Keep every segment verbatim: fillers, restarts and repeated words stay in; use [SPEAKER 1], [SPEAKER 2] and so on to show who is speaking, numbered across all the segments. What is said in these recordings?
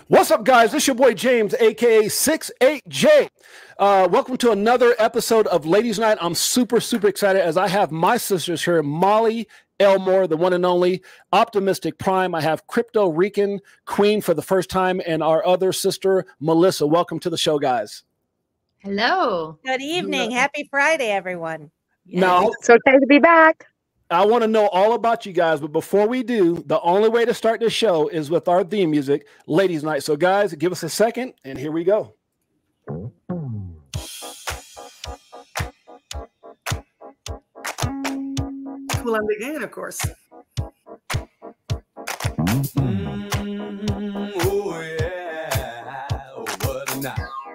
[SPEAKER 1] What's up, guys? This is your boy James, aka six eight J. Uh, welcome to another episode of Ladies Night. I'm super, super excited as I have my sisters here, Molly Elmore, the one and only OptiMystic Prime. I have Crypto Rican Queen for the first time, and our other sister, Melissa. Welcome to the show, guys.
[SPEAKER 2] Hello.
[SPEAKER 3] Good evening. Happy Friday, everyone.
[SPEAKER 1] Now,
[SPEAKER 4] it's okay to be back.
[SPEAKER 1] I want to know all about you guys, but before we do, the only way to start this show is with our theme music, Ladies Night. So, guys, give us a second, and here we go.
[SPEAKER 5] Cool on the game, of course.
[SPEAKER 6] Mm, oh, yeah. Oh, what a night.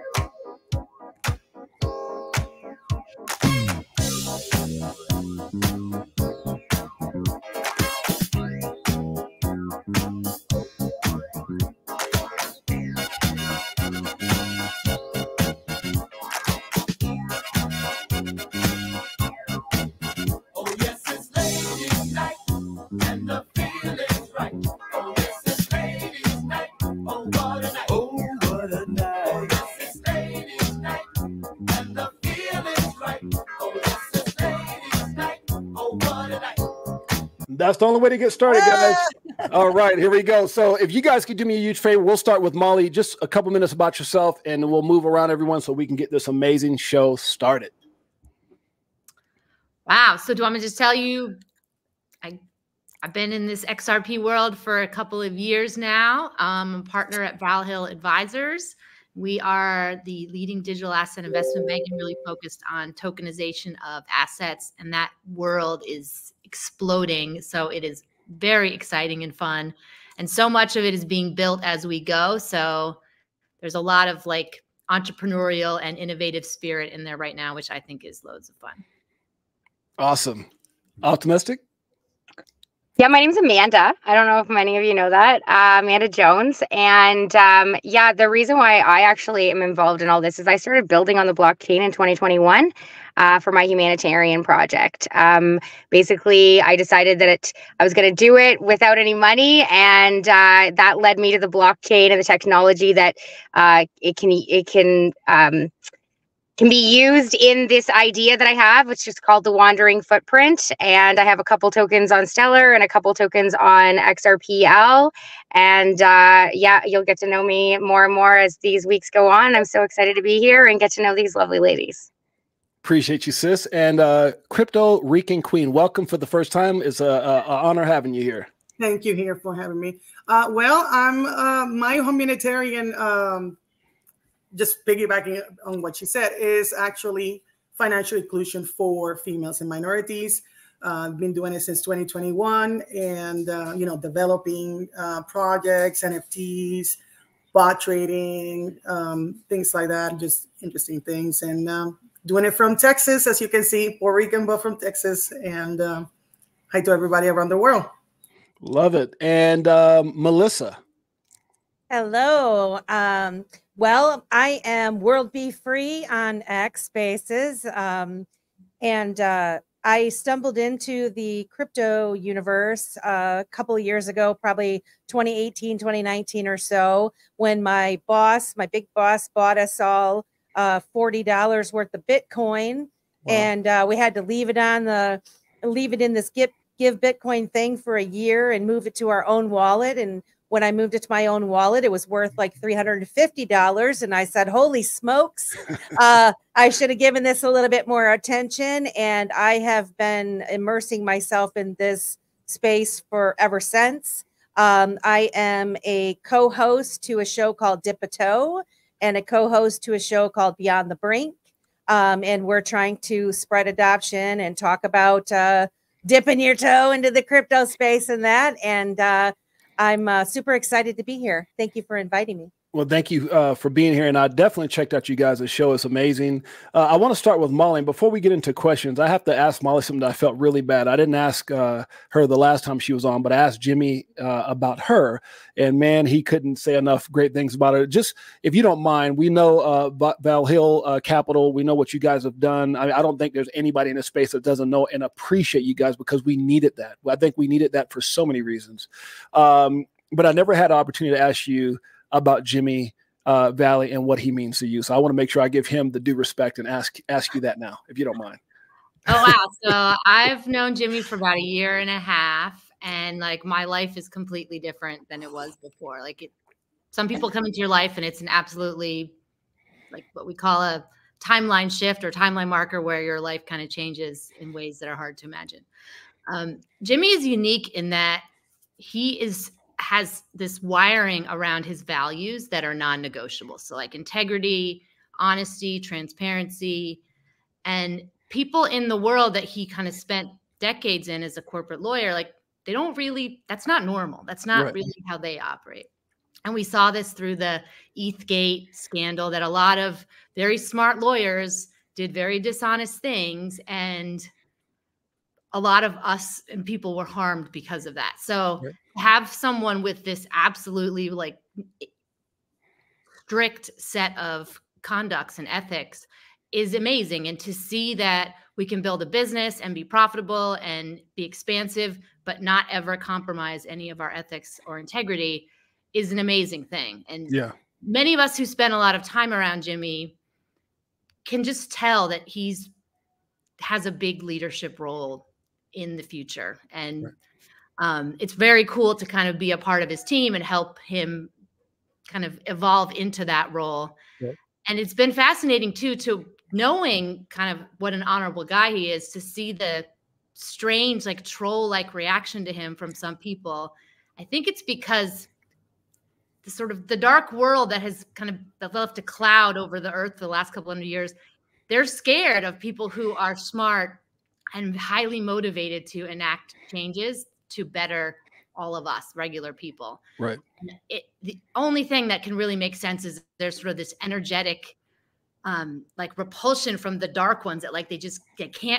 [SPEAKER 1] That's the only way to get started, guys. All right, here we go. So if you guys could do me a huge favor, we'll start with Molly. Just a couple minutes about yourself, and we'll move around everyone so we can get this amazing show started.
[SPEAKER 2] Wow. So do I want me to just tell you, I, I've been in this X R P world for a couple of years now. Um, I'm a partner at Valhill Advisors. We are the leading digital asset investment bank and really focused on tokenization of assets. And that world is exploding. So it is very exciting and fun. And so much of it is being built as we go. So there's a lot of like entrepreneurial and innovative spirit in there right now, which I think is loads of fun.
[SPEAKER 1] Awesome. OptiMystic?
[SPEAKER 4] Yeah, my name's Amanda. I don't know if many of you know that. Uh, Amanda Jones. And um, yeah, the reason why I actually am involved in all this is I started building on the blockchain in twenty twenty-one uh, for my humanitarian project. Um, basically, I decided that it, I was going to do it without any money. And uh, that led me to the blockchain and the technology that uh, it can, it can, um, can be used in this idea that I have, which is called the Wandering Footprint. And I have a couple tokens on Stellar and a couple tokens on X R P L. And uh, yeah, you'll get to know me more and more as these weeks go on. I'm so excited to be here and get to know these lovely ladies.
[SPEAKER 1] Appreciate you, sis. And uh, Crypto Rican Queen, welcome for the first time. It's an honor having you here.
[SPEAKER 5] Thank you here for having me. Uh, well, I'm uh, my humanitarian um, just piggybacking on what she said, is actually financial inclusion for females and minorities. Uh, I've been doing it since twenty twenty-one, and uh, you know, developing uh, projects, N F Ts, bot trading, um, things like that, just interesting things. And um, doing it from Texas, as you can see, Puerto Rican, but from Texas. And uh, hi to everybody around the world.
[SPEAKER 1] Love it. And um, Melissa.
[SPEAKER 3] Hello. Um, Well, I am WorldBeFree on X Spaces, um, and uh, I stumbled into the crypto universe uh, a couple of years ago, probably twenty eighteen, twenty nineteen or so, when my boss, my big boss, bought us all uh, forty dollars worth of Bitcoin, wow. and uh, we had to leave it on the, leave it in this give, give Bitcoin thing for a year and move it to our own wallet. And when I moved it to my own wallet, it was worth like three hundred fifty dollars. And I said, holy smokes, uh, I should have given this a little bit more attention. And I have been immersing myself in this space for ever since. Um, I am a co-host to a show called V T H O and a co-host to a show called Beyond the Brink. Um, and we're trying to spread adoption and talk about uh, dipping your toe into the crypto space and that. And uh, I'm uh, super excited to be here. Thank you for inviting me.
[SPEAKER 1] Well, thank you uh, for being here. And I definitely checked out you guys' show. It's amazing. Uh, I want to start with Molly. And before we get into questions, I have to ask Molly something that I felt really bad. I didn't ask uh, her the last time she was on, but I asked Jimmy uh, about her. And man, he couldn't say enough great things about her. Just, if you don't mind, we know uh, Valhill uh, Capital. We know what you guys have done. I, I don't think there's anybody in this space that doesn't know and appreciate you guys, because we needed that. I think we needed that for so many reasons. Um, but I never had an opportunity to ask you about Jimmy uh, Valley and what he means to you. So I want to make sure I give him the due respect and ask ask you that now, if you don't mind.
[SPEAKER 2] Oh, wow. So I've known Jimmy for about a year and a half, and like my life is completely different than it was before. Like it, some people come into your life and it's an absolutely like what we call a timeline shift or timeline marker where your life kind of changes in ways that are hard to imagine. Um, Jimmy is unique in that he is has this wiring around his values that are non-negotiable. So like integrity, honesty, transparency, and people in the world that he kind of spent decades in as a corporate lawyer, like they don't really, that's not normal. That's not right. really how they operate. And we saw this through the ETHGate scandal that a lot of very smart lawyers did very dishonest things, and a lot of us and people were harmed because of that. So right. have someone with this absolutely like strict set of conducts and ethics is amazing. And to see that we can build a business and be profitable and be expansive, but not ever compromise any of our ethics or integrity is an amazing thing. And yeah. many of us who spend a lot of time around Jimmy can just tell that he's has a big leadership role in the future. And right. um, it's very cool to kind of be a part of his team and help him kind of evolve into that role. Right. And it's been fascinating too, to knowing kind of what an honorable guy he is, to see the strange, like troll-like reaction to him from some people. I think it's because the sort of the dark world that has kind of left a cloud over the earth for the last couple hundred years, they're scared of people who are smart and highly motivated to enact changes to better all of us regular people. Right. It, the only thing that can really make sense is there's sort of this energetic, um, like repulsion from the dark ones that like they just they can't.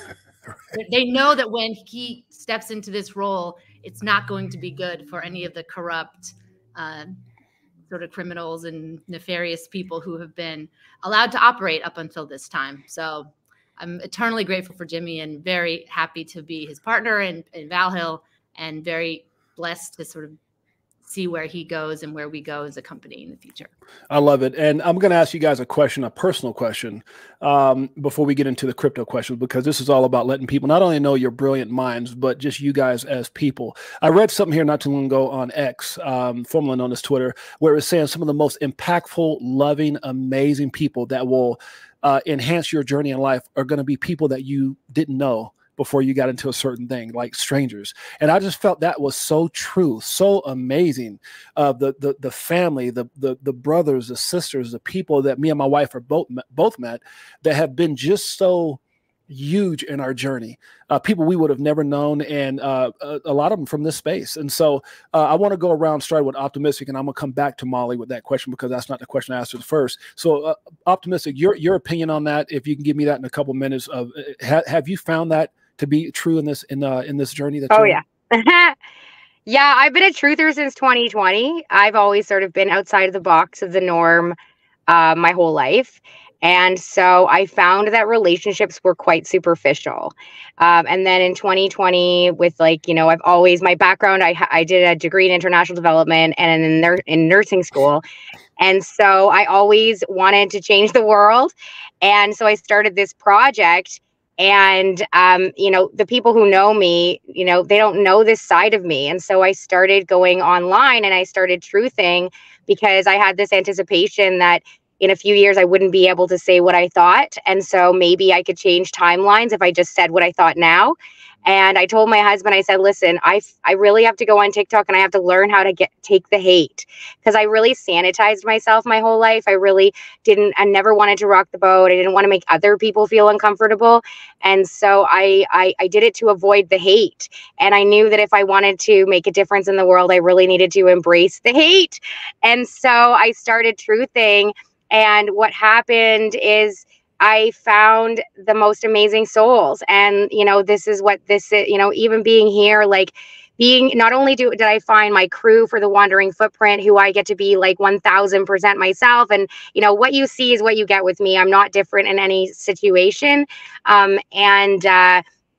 [SPEAKER 2] Right. They know that when he steps into this role, it's not going to be good for any of the corrupt, uh, sort of criminals and nefarious people who have been allowed to operate up until this time. So I'm eternally grateful for Jimmy and very happy to be his partner in, in Valhill, and very blessed to sort of see where he goes and where we go as a company in the future.
[SPEAKER 1] I love it. And I'm going to ask you guys a question, a personal question, um, before we get into the crypto questions, because this is all about letting people not only know your brilliant minds, but just you guys as people. I read something here not too long ago on X, um, formerly known as Twitter, where it was saying some of the most impactful, loving, amazing people that will uh, enhance your journey in life are going to be people that you didn't know before you got into a certain thing, like strangers. And I just felt that was so true, so amazing. Uh, the the the family, the the the brothers, the sisters, the people that me and my wife are both both met, that have been just so huge in our journey. Uh, people we would have never known, and uh, a, a lot of them from this space. And so uh, I want to go around starting with OptiMystic, and I'm gonna come back to Molly with that question because that's not the question I asked her first. So uh, OptiMystic, your your opinion on that, if you can give me that in a couple minutes. Of ha have you found that to be true in this in uh in this journey that
[SPEAKER 4] oh
[SPEAKER 1] you're
[SPEAKER 4] yeah yeah I've been a truther since twenty twenty. I've always sort of been outside of the box of the norm uh my whole life, and so I found that relationships were quite superficial. Um, and then in twenty twenty, with like, you know, I've always, my background, I, I did a degree in international development and in, nur in nursing school. And so I always wanted to change the world. And so I started this project. And, um, you know, the people who know me, you know, they don't know this side of me. And so I started going online and I started truthing because I had this anticipation that in a few years I wouldn't be able to say what I thought. And so maybe I could change timelines if I just said what I thought now. And I told my husband, I said, listen, I, I really have to go on TikTok and I have to learn how to get take the hate, because I really sanitized myself my whole life. I really didn't, I never wanted to rock the boat. I didn't want to make other people feel uncomfortable. And so I, I, I did it to avoid the hate. And I knew that if I wanted to make a difference in the world, I really needed to embrace the hate. And so I started truthing. And what happened is I found the most amazing souls. And, you know, this is what this is, you know, even being here, like being, not only do, did I find my crew for the Wandering Footprint, who I get to be like one thousand percent myself. And, you know, what you see is what you get with me. I'm not different in any situation. Um, and, uh,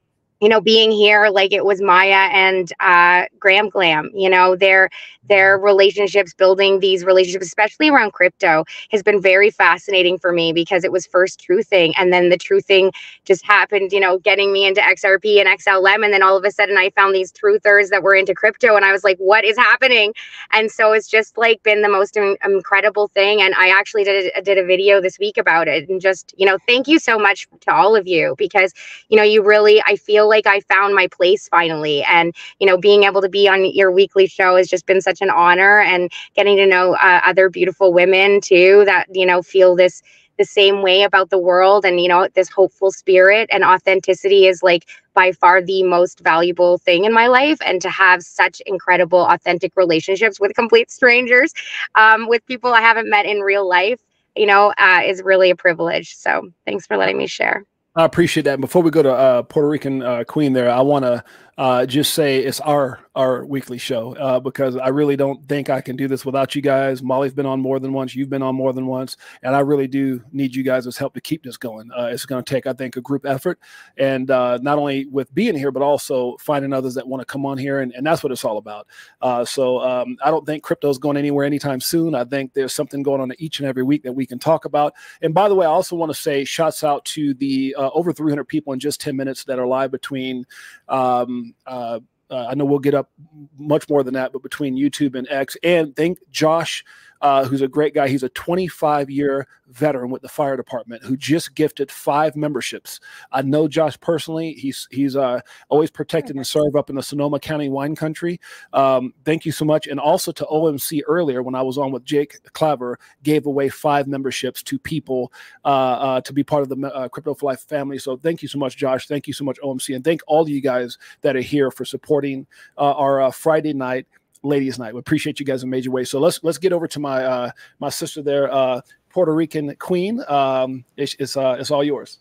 [SPEAKER 4] you know, being here, like it was Maya and uh, Graham Glam, you know, their their relationships, building these relationships, especially around crypto, has been very fascinating for me because it was first truthing, and then the truthing just happened, you know, getting me into X R P and X L M, and then all of a sudden I found these truthers that were into crypto, and I was like, what is happening? And so it's just like been the most in incredible thing. And I actually did a, did a video this week about it, and just, you know, thank you so much to all of you, because, you know, you really, I feel like I found my place finally. And, you know, being able to be on your weekly show has just been such an honor, and getting to know uh, other beautiful women too that, you know, feel this the same way about the world, and, you know, this hopeful spirit and authenticity is like by far the most valuable thing in my life. And to have such incredible authentic relationships with complete strangers, um, with people I haven't met in real life, you know, uh, is really a privilege. So thanks for letting me share.
[SPEAKER 1] I appreciate that. Before we go to uh, Puerto Rican uh, Queen there, I want to uh, just say it's our our weekly show uh, because I really don't think I can do this without you guys. Molly's been on more than once. You've been on more than once. And I really do need you guys' help to keep this going. Uh, it's going to take, I think, a group effort. And uh, not only with being here, but also finding others that want to come on here. And, and that's what it's all about. Uh, so um, I don't think crypto is going anywhere anytime soon. I think there's something going on each and every week that we can talk about. And by the way, I also want to say shouts out to the uh, over three hundred people in just ten minutes that are live between um, uh, Uh, I know we'll get up much more than that, but between YouTube and X. And thank Josh, uh, who's a great guy. He's a twenty-five year veteran with the fire department who just gifted five memberships. I know Josh personally. He's he's uh, always protected and served up in the Sonoma County wine country. Um, thank you so much. And also to O M C earlier when I was on with Jake Claver, gave away five memberships to people uh, uh, to be part of the uh, Crypto for Life family. So thank you so much, Josh. Thank you so much, O M C. And thank all of you guys that are here for supporting uh, our uh, Friday night ladies night. We appreciate you guys in major ways. So let's let's get over to my uh, my sister there, uh, Puerto Rican Queen. Um, it's it's, uh, it's all yours.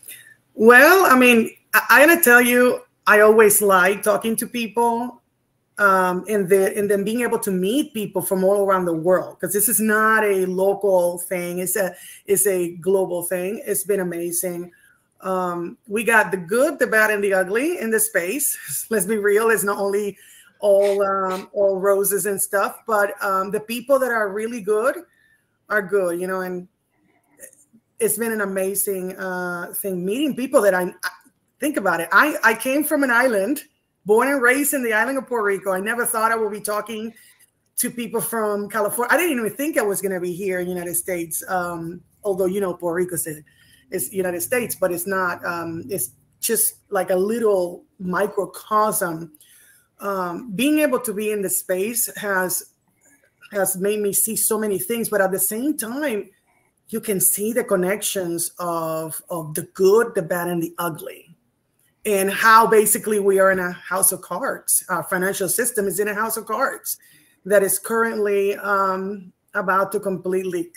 [SPEAKER 5] Well, I mean, I, I gotta tell you, I always like talking to people, um, and then and then being able to meet people from all around the world, because this is not a local thing. It's a it's a global thing. It's been amazing. Um, we got the good, the bad, and the ugly in the space. Let's be real. It's not only all um, all roses and stuff, but um, the people that are really good are good, you know, and it's been an amazing uh, thing meeting people that I, I think about it. I, I came from an island, born and raised in the island of Puerto Rico. I never thought I would be talking to people from California. I didn't even think I was going to be here in the United States. Um, although, you know, Puerto Rico is is United States, but it's not, um, it's just like a little microcosm. Um, being able to be in the space has has made me see so many things, but at the same time, you can see the connections of, of the good, the bad, and the ugly, and how basically we are in a house of cards. Our financial system is in a house of cards that is currently um, about to completely,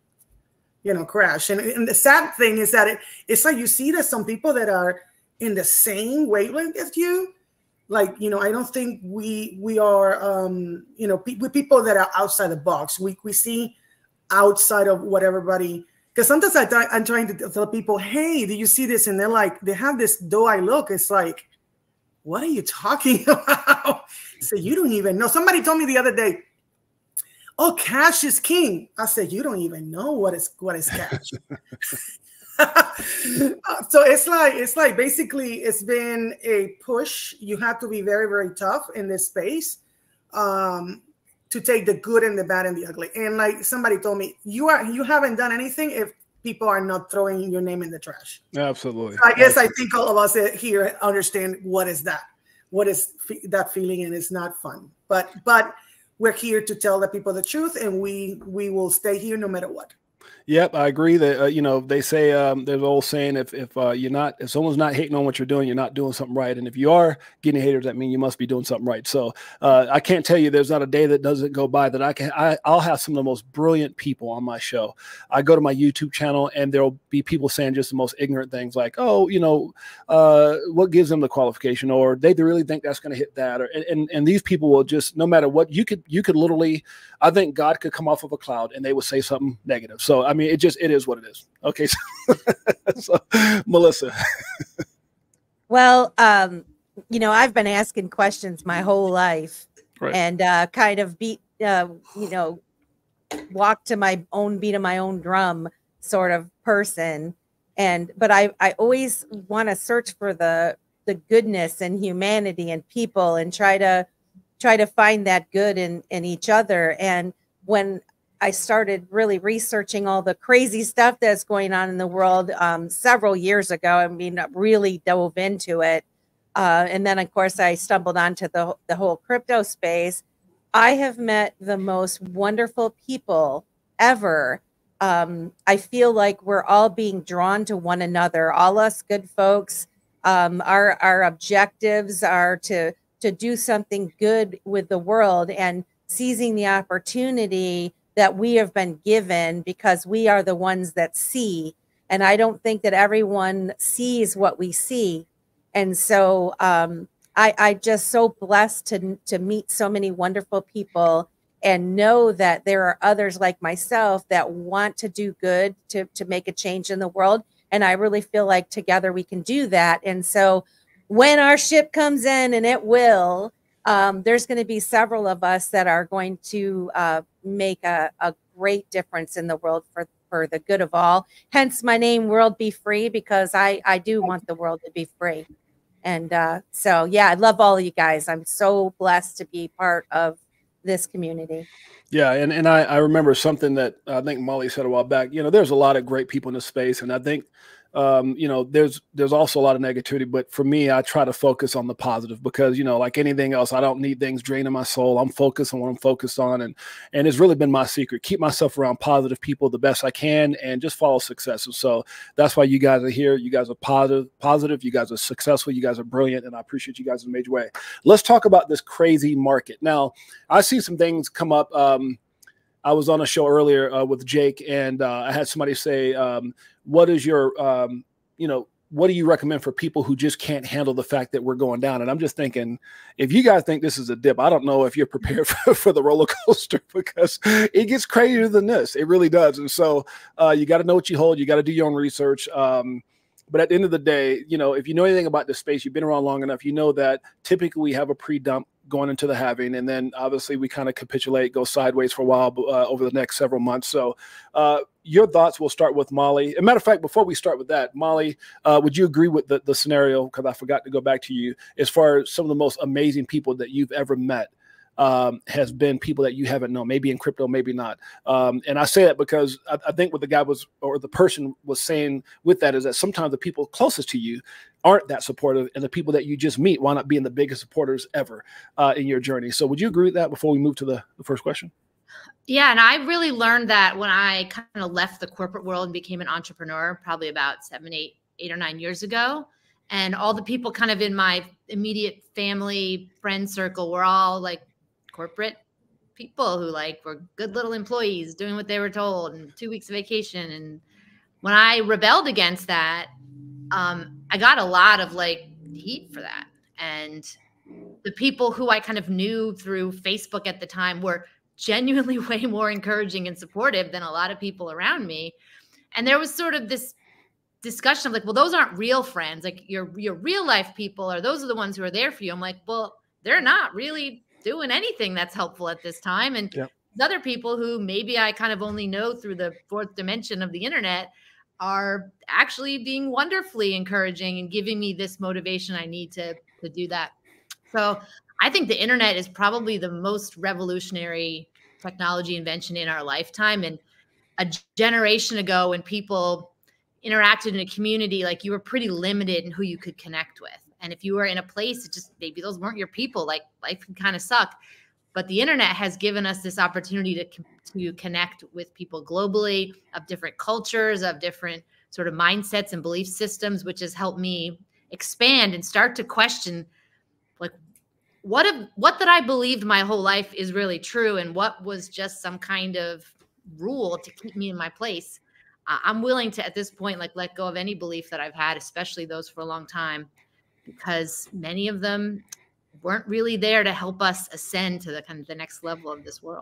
[SPEAKER 5] you know, crash. And, and the sad thing is that it, it's like you see that some people that are in the same wavelength as you, like, you know, I don't think we we are, um, you know, pe with people that are outside the box. We, we see outside of what everybody, because sometimes I th I'm trying to tell people, hey, do you see this? And they're like, they have this doe eye look. It's like, what are you talking about? So you don't even know. Somebody told me the other day, oh, cash is king. I said, you don't even know what is what is cash. So it's like it's like basically it's been a push. You have to be very, very tough in this space um, to take the good and the bad and the ugly. And like somebody told me, you are you haven't done anything if people are not throwing your name in the trash.
[SPEAKER 1] Absolutely.
[SPEAKER 5] So I guess
[SPEAKER 1] Absolutely.
[SPEAKER 5] I think all of us here understand what is that, what is that feeling, and it's not fun. But but we're here to tell the people the truth, and we we will stay here no matter what.
[SPEAKER 1] Yep, I agree that, uh, you know, they say um, there's an old saying, if, if uh, you're not, if someone's not hating on what you're doing, you're not doing something right. And if you are getting haters, that means you must be doing something right. So uh, I can't tell you there's not a day that doesn't go by that I can, I, I'll have some of the most brilliant people on my show. I go to my YouTube channel and there'll be people saying just the most ignorant things like, oh, you know, uh, what gives them the qualification, or they really think that's going to hit that. Or, and, and, and these people will just, no matter what, you could, you could literally, I think God could come off of a cloud and they would say something negative. So, I mean, it just, it is what it is. Okay. So, so Melissa.
[SPEAKER 3] Well, um, you know, I've been asking questions my whole life,
[SPEAKER 1] Right.
[SPEAKER 3] and uh, kind of beat, uh, you know, walk to my own beat of my own drum sort of person. And but I I always want to search for the the goodness and humanity and people, and try to try to find that good in in each other. And when I started really researching all the crazy stuff that's going on in the world um, several years ago, I mean, really dove into it. Uh, and then, of course, I stumbled onto the, the whole crypto space. I have met the most wonderful people ever. Um, I feel like we're all being drawn to one another, all us good folks. Um, our, our objectives are to, to do something good with the world, and seizing the opportunity that we have been given, because we are the ones that see. And I don't think that everyone sees what we see. And so um, I, I just so blessed to, to meet so many wonderful people, and know that there are others like myself that want to do good, to, to make a change in the world. And I really feel like together we can do that. And so when our ship comes in, and it will, um, there's going to be several of us that are going to uh, make a, a great difference in the world for, for the good of all. Hence my name, WorldBeFree, because I, I do want the world to be free. And uh, so, yeah, I love all of you guys. I'm so blessed to be part of this community.
[SPEAKER 1] Yeah, and, and I, I remember something that I think Molly said a while back. You know, there's a lot of great people in this space, and I think, um, you know, there's there's also a lot of negativity. But for me, I try to focus on the positive, because, you know, like anything else, I don't need things draining my soul. I'm focused on what I'm focused on, and and it's really been my secret: keep myself around positive people the best I can, and just follow success. And so that's why you guys are here. You guys are positive, positive. You guys are successful. You guys are brilliant, and I appreciate you guys in a major way. Let's talk about this crazy market. Now, I see some things come up. Um, I was on a show earlier uh, with Jake, and uh, I had somebody say, um, what is your, um, you know, what do you recommend for people who just can't handle the fact that we're going down? And I'm just thinking, if you guys think this is a dip, I don't know if you're prepared for, for the roller coaster, because it gets crazier than this. It really does. And so uh, you got to know what you hold. You got to do your own research. Um, But at the end of the day, you know, if you know anything about this space, you've been around long enough, you know that typically we have a pre-dump going into the halving, and then obviously we kind of capitulate, go sideways for a while uh, over the next several months. So uh, your thoughts, we'll start with Molly. As a matter of fact, before we start with that, Molly, uh, would you agree with the, the scenario, because I forgot to go back to you, as far as some of the most amazing people that you've ever met Um, has been people that you haven't known, maybe in crypto, maybe not. Um, and I say that because I, I think what the guy was, or the person was saying with that, is that sometimes the people closest to you aren't that supportive, and the people that you just meet wind up being the biggest supporters ever uh, in your journey. So would you agree with that before we move to the, the first question?
[SPEAKER 2] Yeah, and I really learned that when I kind of left the corporate world and became an entrepreneur, probably about seven, eight, eight or nine years ago. And all the people kind of in my immediate family, friend circle were all like corporate people who like were good little employees doing what they were told, and two weeks of vacation. And when I rebelled against that, um, I got a lot of like heat for that. And the people who I kind of knew through Facebook at the time were genuinely way more encouraging and supportive than a lot of people around me. And there was sort of this discussion of like, well, those aren't real friends. Like your, your real life people, or those are the ones who are there for you. I'm like, well, they're not really doing anything that's helpful at this time. And
[SPEAKER 1] Yep.
[SPEAKER 2] other people who maybe I kind of only know through the fourth dimension of the internet are actually being wonderfully encouraging and giving me this motivation I need to, to do that. So I think the internet is probably the most revolutionary technology invention in our lifetime. And a generation ago, when people interacted in a community, like you were pretty limited in who you could connect with. And if you were in a place, it just maybe those weren't your people, like life can kind of suck. But the internet has given us this opportunity to, to connect with people globally, of different cultures, of different sort of mindsets and belief systems, which has helped me expand and start to question, like, what if, what that I believed my whole life is really true, and what was just some kind of rule to keep me in my place. Uh, I'm willing to, at this point, like let go of any belief that I've had, especially those for a long time, because many of them weren't really there to help us ascend to the kind of the next level of this world.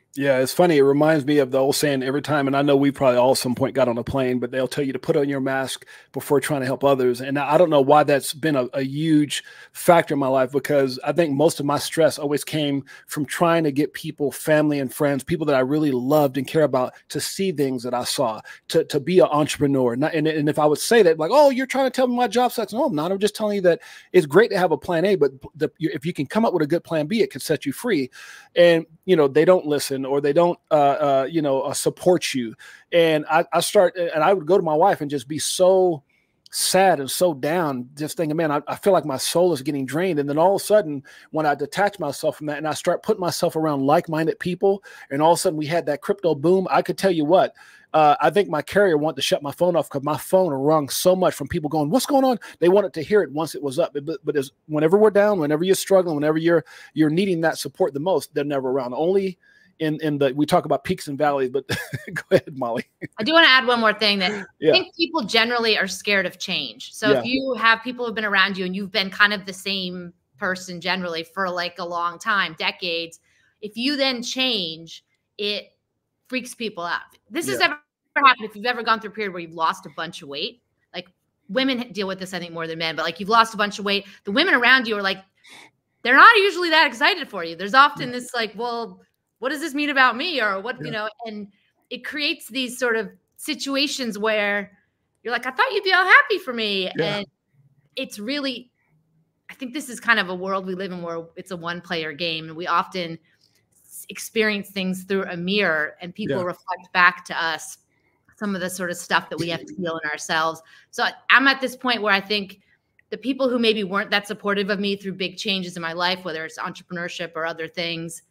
[SPEAKER 1] Yeah, it's funny. It reminds me of the old saying every time, and I know we probably all at some point got on a plane, but they'll tell you to put on your mask before trying to help others. And I don't know why that's been a, a huge factor in my life, because I think most of my stress always came from trying to get people, family and friends, people that I really loved and care about, to see things that I saw, to, to be an entrepreneur. And, and, and if I would say that, like, oh, you're trying to tell me my job sucks. No, I'm not. I'm just telling you that it's great to have a plan A, but the, if you can come up with a good plan B, it can set you free. And, you know, they don't listen, or they don't, uh, uh, you know, uh, support you. And I, I start, and I would go to my wife and just be so sad and so down, just thinking, man, I, I feel like my soul is getting drained. And then all of a sudden, when I detach myself from that and I start putting myself around like-minded people, and all of a sudden we had that crypto boom, I could tell you what, uh, I think my carrier wanted to shut my phone off, because my phone rung so much from people going, what's going on? They wanted to hear it once it was up. But, but as, whenever we're down, whenever you're struggling, whenever you're, you're needing that support the most, they're never around. Only in, in the, we talk about peaks and valleys, but go ahead, Molly.
[SPEAKER 2] I do want to add one more thing, that
[SPEAKER 1] yeah.
[SPEAKER 2] I think people generally are scared of change. So
[SPEAKER 1] Yeah.
[SPEAKER 2] if you have people who've been around you and you've been kind of the same person generally for like a long time, decades, if you then change, it freaks people out. This
[SPEAKER 1] Yeah.
[SPEAKER 2] has ever happened if you've ever gone through a period where you've lost a bunch of weight. Like, women deal with this, I think, more than men, but like, you've lost a bunch of weight. The women around you are like, they're not usually that excited for you. There's often this like, well, what does this mean about me? Or what, yeah. you know, and it creates these sort of situations where you're like, I thought you'd be all happy for me. Yeah. And it's really, I think this is kind of a world we live in where it's a one player game. And we often experience things through a mirror, and people yeah. reflect back to us some of the sort of stuff that we have to feel in ourselves. So I'm at this point where I think the people who maybe weren't that supportive of me through big changes in my life, whether it's entrepreneurship or other things,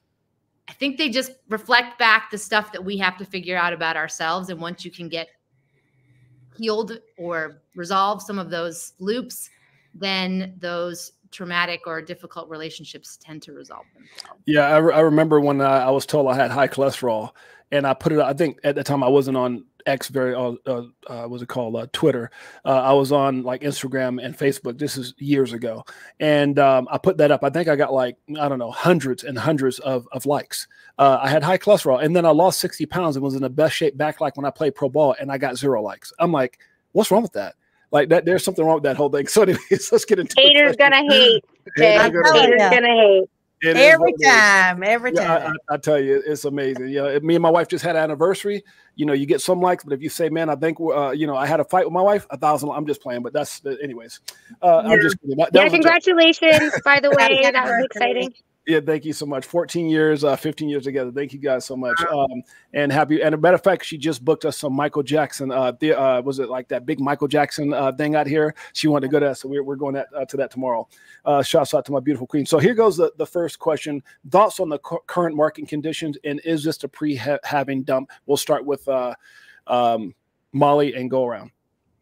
[SPEAKER 2] I think they just reflect back the stuff that we have to figure out about ourselves. And once you can get healed or resolve some of those loops, then those traumatic or difficult relationships tend to resolve themselves.
[SPEAKER 1] Yeah, I, re I remember when I, I was told I had high cholesterol, and I put it, I think at the time I wasn't on X, very, uh, uh, uh, what's it called, uh, Twitter. Uh, I was on like Instagram and Facebook. This is years ago. And um, I put that up. I think I got like, I don't know, hundreds and hundreds of, of likes. Uh, I had high cholesterol, and then I lost sixty pounds and was in the best shape back like when I played pro ball, and I got zero likes. I'm like, what's wrong with that? Like that, there's something wrong with that whole thing. So anyways, let's get into
[SPEAKER 4] haters gonna hate. Haters
[SPEAKER 3] gonna,
[SPEAKER 4] gonna hate.
[SPEAKER 3] It every time, every time.
[SPEAKER 1] Yeah, I, I, I tell you, it's amazing. You know, me and my wife just had an anniversary. You know, you get some likes, but if you say, "Man, I think," uh, you know, I had a fight with my wife, a thousand. I'm just playing, but that's, anyways. Uh, yeah. I'm just kidding. That, that
[SPEAKER 4] yeah. Congratulations, by the way. That was exciting.
[SPEAKER 1] Yeah, thank you so much. fourteen years, uh, fifteen years together. Thank you guys so much. Um, and happy. And a matter of fact, she just booked us some Michael Jackson. Uh, the, uh, was it like that big Michael Jackson uh, thing out here? She wanted to go to that, so we're we're going that, uh, to that tomorrow. Uh, shouts out to my beautiful queen. So here goes the the first question: thoughts on the current market conditions, and is this a pre-halving dump? We'll start with uh, um, Molly and go around.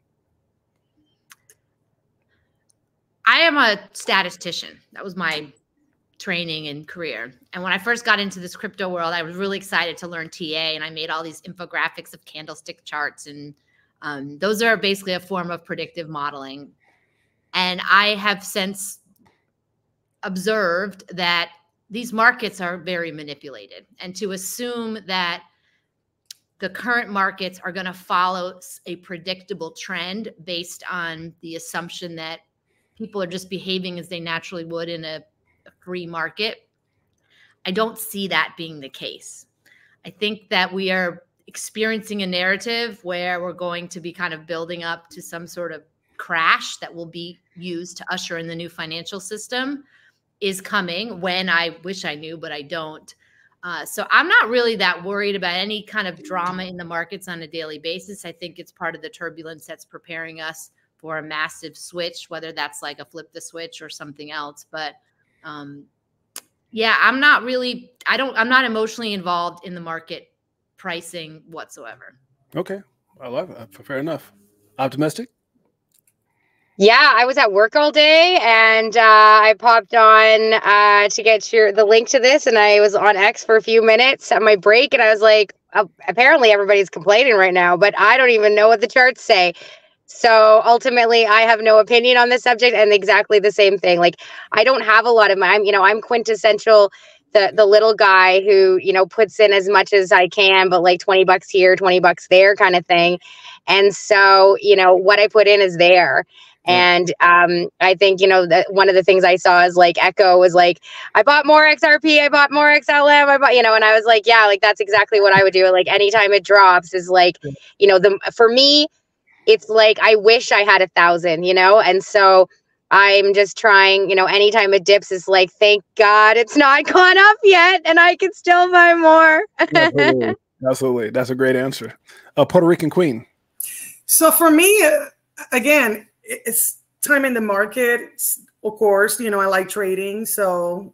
[SPEAKER 2] I am a statistician. That was my training and career. And when I first got into this crypto world, I was really excited to learn T A, and I made all these infographics of candlestick charts. And um, those are basically a form of predictive modeling. And I have since observed that these markets are very manipulated, and to assume that the current markets are going to follow a predictable trend based on the assumption that people are just behaving as they naturally would in a a free market, I don't see that being the case. I think that we are experiencing a narrative where we're going to be kind of building up to some sort of crash that will be used to usher in the new financial system is coming, when I wish I knew, but I don't. Uh, so I'm not really that worried about any kind of drama in the markets on a daily basis. I think it's part of the turbulence that's preparing us for a massive switch, whether that's like a flip the switch or something else. But Um, yeah, I'm not really, I don't, I'm not emotionally involved in the market pricing whatsoever.
[SPEAKER 1] Okay. I love it. Fair enough. OptiMystic?
[SPEAKER 4] Yeah, I was at work all day, and uh, I popped on uh, to get your the link to this, and I was on X for a few minutes at my break, and I was like, uh, apparently everybody's complaining right now, but I don't even know what the charts say. So ultimately, I have no opinion on this subject, and exactly the same thing. Like, I don't have a lot of my, I'm, you know, I'm quintessential the the little guy who, you know, puts in as much as I can, but like twenty bucks here, twenty bucks there kind of thing. And so, you know, what I put in is there. And um, I think, you know, that one of the things I saw is like Echo was like, I bought more X R P, I bought more X L M, I bought, you know, and I was like, yeah, like that's exactly what I would do. Like anytime it drops is like, you know, the for me, it's like I wish I had a thousand, you know, and so I'm just trying, you know, anytime it dips is like, thank God it's not gone up yet and I can still buy more.
[SPEAKER 1] Absolutely. Absolutely. That's a great answer. Uh, Puerto Rican Queen.
[SPEAKER 5] So for me, uh, again, it's time in the market. Of course, you know, I like trading. So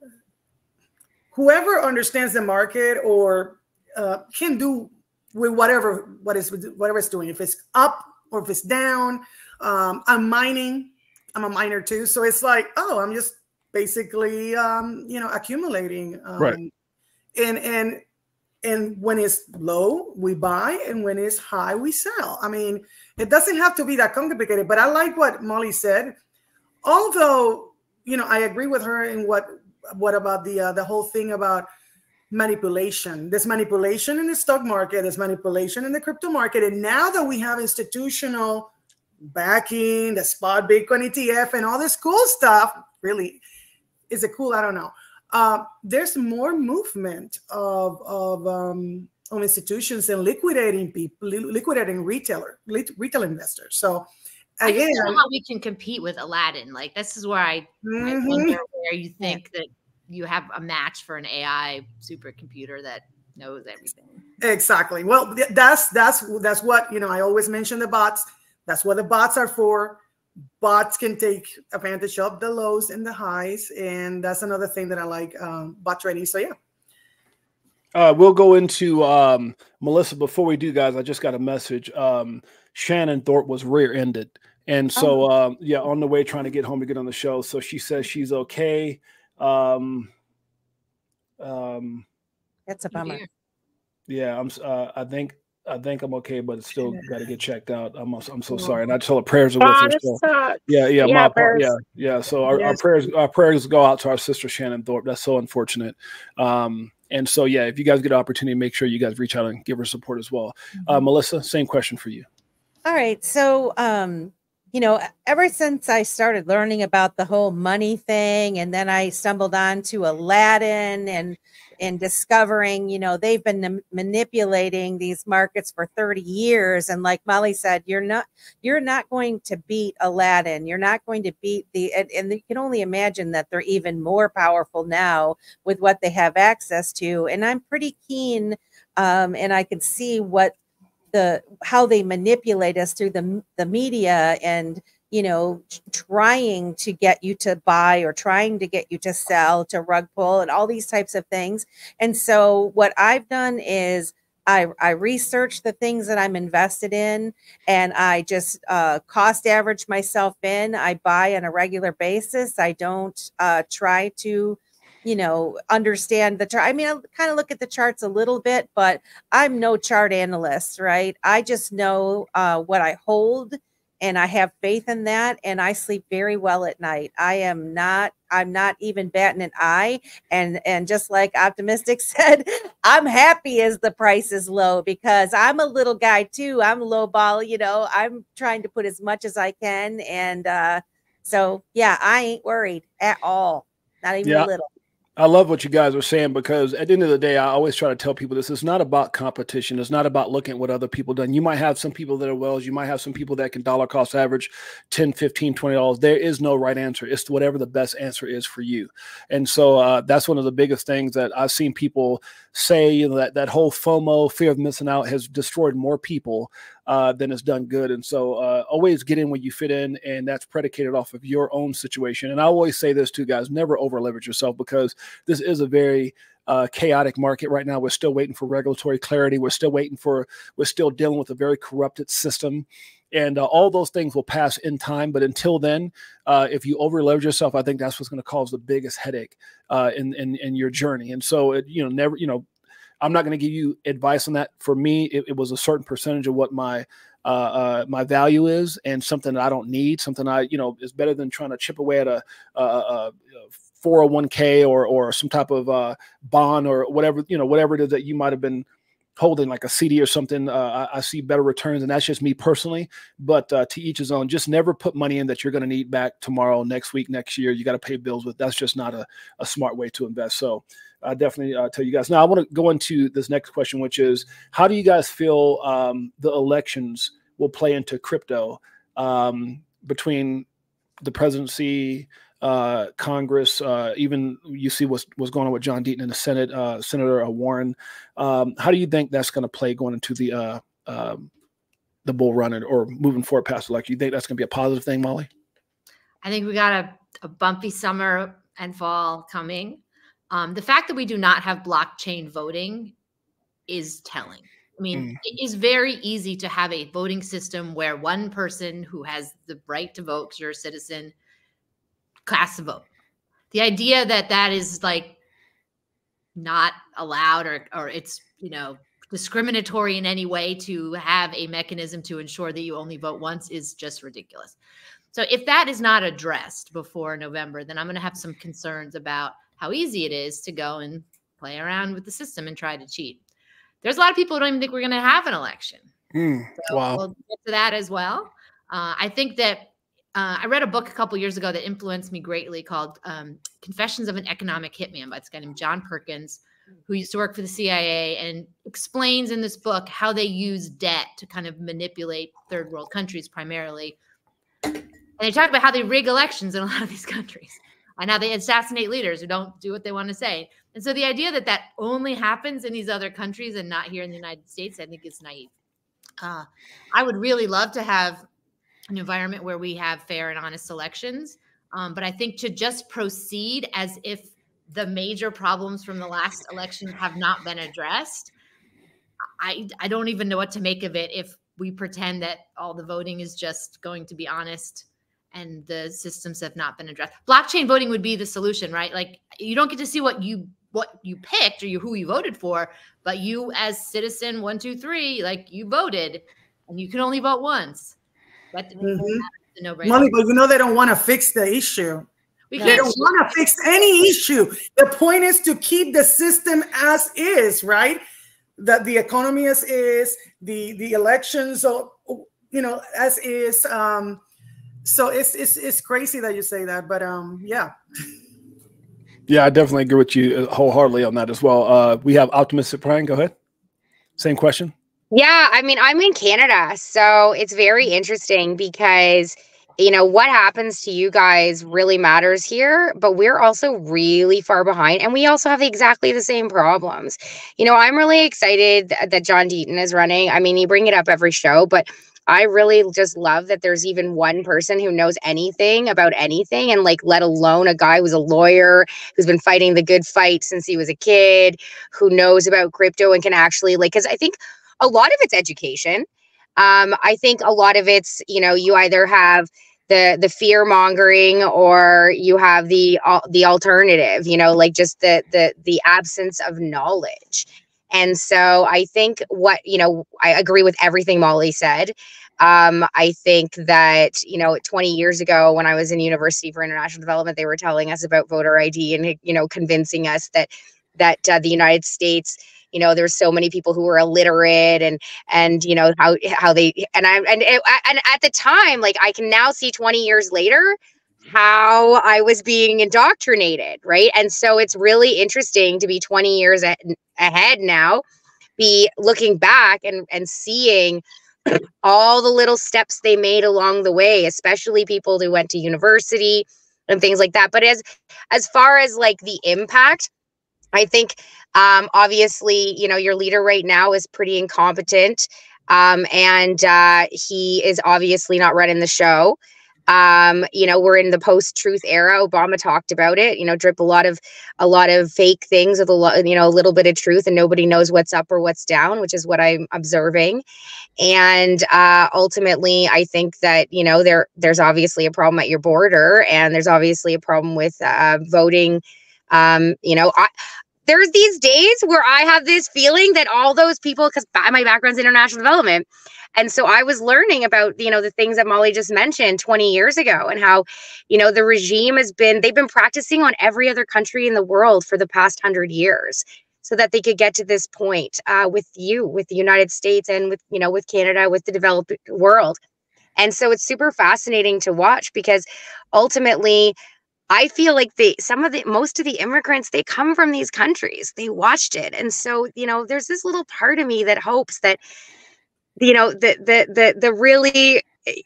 [SPEAKER 5] whoever understands the market or uh, can do with whatever, what is, whatever it's doing, if it's up or if it's down, um, I'm mining. I'm a miner too. So it's like, oh, I'm just basically, um, you know, accumulating. Um,
[SPEAKER 1] right.
[SPEAKER 5] And, and, and when it's low, we buy. And when it's high, we sell. I mean, it doesn't have to be that complicated, but I like what Molly said. Although, you know, I agree with her in what, what about the, uh, the whole thing about manipulation. There's manipulation in the stock market. There's manipulation in the crypto market. And now that we have institutional backing, the spot Bitcoin E T F and all this cool stuff, really, is it cool? I don't know. Uh, there's more movement of, of, um, of institutions and liquidating people, liquidating retailer, retail investors. So again,
[SPEAKER 2] I just don't know how we can compete with Aladdin. Like this is where I, mm-hmm. I wonder where you think yeah. that you have a match for an A I supercomputer that knows everything.
[SPEAKER 5] Exactly. Well, that's that's that's what, you know, I always mention the bots. That's what the bots are for. Bots can take advantage of the lows and the highs, and that's another thing that I like um, bot trading. So yeah.
[SPEAKER 1] Uh, we'll go into um, Melissa. Before we do, guys, I just got a message. Um, Shannon Thorpe was rear-ended, and so oh. um, yeah, on the way trying to get home to get on the show. So she says she's okay. Um, um,
[SPEAKER 3] That's a bummer.
[SPEAKER 1] Yeah, I'm. Uh, I think. I think I'm okay, but it's still got to get checked out. I'm. I'm so sorry, and I tell her prayers are with her. So, yeah, yeah,
[SPEAKER 4] yeah,
[SPEAKER 1] my, yeah, yeah. So our, yes. our prayers, our prayers go out to our sister Shannon Thorpe. That's so unfortunate. Um, and so yeah, if you guys get an opportunity, make sure you guys reach out and give her support as well. Mm-hmm. uh, Melissa, same question for you.
[SPEAKER 3] All right, so um, you know, ever since I started learning about the whole money thing, and then I stumbled on to Aladdin and. and discovering, you know, they've been manipulating these markets for thirty years. And like Molly said, you're not, you're not going to beat Aladdin. You're not going to beat the, and, and you can only imagine that they're even more powerful now with what they have access to. And I'm pretty keen, um, and I can see what the, how they manipulate us through the, the media and, you know, trying to get you to buy or trying to get you to sell, to rug pull and all these types of things. And so what I've done is I, I research the things that I'm invested in, and I just uh, cost average myself in. I buy on a regular basis. I don't uh, try to, you know, understand the chart. I mean, I kind of look at the charts a little bit, but I'm no chart analyst, right? I just know uh, what I hold. And I have faith in that, and I sleep very well at night. I am not, I'm not even batting an eye. And, and just like OptiMystic said, I'm happy as the price is low because I'm a little guy too. I'm low ball, you know, I'm trying to put as much as I can. And uh, so, yeah, I ain't worried at all. Not even
[SPEAKER 1] yeah.
[SPEAKER 3] a little.
[SPEAKER 1] I love what you guys are saying, because at the end of the day, I always try to tell people this is not about competition. It's not about looking at what other people done. You might have some people that are wells. You might have some people that can dollar cost average ten, fifteen, twenty dollars. There is no right answer. It's whatever the best answer is for you. And so uh, that's one of the biggest things that I've seen people say, you know, that, that whole FOMO, fear of missing out, has destroyed more people uh, than it's done good. And so uh, always get in where you fit in, and that's predicated off of your own situation. And I always say this too, guys, never over leverage yourself, because this is a very uh, chaotic market right now. We're still waiting for regulatory clarity. We're still waiting for, we're still dealing with a very corrupted system. And uh, all those things will pass in time. But until then, uh, if you over leverage yourself, I think that's what's going to cause the biggest headache uh, in, in, in your journey. And so, it, you know, never, you know, I'm not going to give you advice on that. For me, it, it was a certain percentage of what my uh, uh, my value is, and something that I don't need, something I, you know, is better than trying to chip away at a, a, a four oh one K or or some type of uh, bond or whatever, you know, whatever it is that you might have been holding, like a C D or something, uh, I, I see better returns, and that's just me personally. But uh, to each his own. Just never put money in that you're going to need back tomorrow, next week, next year. You got to pay bills with. That's just not a, a smart way to invest. So I definitely uh, tell you guys. Now I want to go into this next question, which is, how do you guys feel um, the elections will play into crypto um, between the presidency, uh, Congress, uh, even you see what's, what's going on with John Deaton in the Senate, uh, Senator uh, Warren. Um, how do you think that's going to play going into the uh, um, the bull run or moving forward past the election? You think that's going to be a positive thing, Molly? I
[SPEAKER 2] think we got a, a bumpy summer and fall coming. Um, the fact that we do not have blockchain voting is telling. I mean, mm. it is very easy to have a voting system where one person who has the right to vote, because you're a citizen, casts a vote. The idea that that is like not allowed or, or it's, you know, discriminatory in any way to have a mechanism to ensure that you only vote once is just ridiculous. So if that is not addressed before November, then I'm going to have some concerns about how easy it is to go and play around with the system and try to cheat. There's a lot of people who don't even think we're going to have an election.
[SPEAKER 1] Mm,
[SPEAKER 2] so
[SPEAKER 1] wow.
[SPEAKER 2] We'll get to that as well. Uh, I think that uh, I read a book a couple years ago that influenced me greatly called um, Confessions of an Economic Hitman by this guy named John Perkins, who used to work for the C I A, and explains in this book how they use debt to kind of manipulate third world countries primarily. And they talk about how they rig elections in a lot of these countries and how they assassinate leaders who don't do what they want to say. And so the idea that that only happens in these other countries and not here in the United States, I think is naive. Uh, I would really love to have an environment where we have fair and honest elections. Um, but I think to just proceed as if the major problems from the last election have not been addressed, I, I don't even know what to make of it if we pretend that all the voting is just going to be honest and the systems have not been addressed. Blockchain voting would be the solution, right? Like you don't get to see what you what you picked or you who you voted for, but you as citizen one, two, three, like you voted and you can only vote once. That mm-hmm. that's a no-brainer.
[SPEAKER 5] Molly, but you know they don't want to fix the issue.
[SPEAKER 2] We
[SPEAKER 5] they don't want to fix any issue. The point is to keep the system as is, right? That the economy as is, the the elections, so you know, as is. Um, so it's it's it's crazy that you say that, but um, yeah.
[SPEAKER 1] Yeah, I definitely agree with you wholeheartedly on that as well. Uh, we have OptiMystic. Brian, go ahead. Same question.
[SPEAKER 4] Yeah, I mean, I'm in Canada, so it's very interesting because, you know, what happens to you guys really matters here, but we're also really far behind, and we also have exactly the same problems. You know, I'm really excited that John Deaton is running. I mean, you bring it up every show, but I really just love that there's even one person who knows anything about anything, and like, let alone a guy who's a lawyer, who's been fighting the good fight since he was a kid, who knows about crypto and can actually like, because I think a lot of it's education. Um, I think a lot of it's, you know, you either have the the fear mongering or you have the uh, the alternative, you know, like just the the the absence of knowledge. And so I think what, you know, I agree with everything Molly said. Um, I think that, you know, twenty years ago when I was in University for International Development, they were telling us about voter I D and, you know, convincing us that that uh, the United States, you know, there's so many people who were illiterate and, and, you know, how, how they, and I, and, and at the time, like I can now see twenty years later, how I was being indoctrinated. Right. And so it's really interesting to be twenty years a ahead now, be looking back and, and seeing all the little steps they made along the way, especially people who went to university and things like that. But as, as far as like the impact, I think, um, obviously, you know, your leader right now is pretty incompetent. Um, and uh, he is obviously not running the show. Um, you know, we're in the post-truth era. Obama talked about it, you know, drip a lot of, a lot of fake things with a lot, you know, a little bit of truth, and nobody knows what's up or what's down, which is what I'm observing. And, uh, ultimately I think that, you know, there, there's obviously a problem at your border, and there's obviously a problem with, uh, voting. Um, you know, I, there's these days where I have this feeling that all those people, because my background's international development, and so I was learning about, you know, the things that Molly just mentioned twenty years ago, and how, you know, the regime has been, they've been practicing on every other country in the world for the past hundred years so that they could get to this point uh, with you, with the United States, and with, you know, with Canada, with the developed world. And so it's super fascinating to watch, because ultimately, I feel like they, some of the, most of the immigrants, they come from these countries. They watched it. And so, you know, there's this little part of me that hopes that, you know, the, the, the, the really,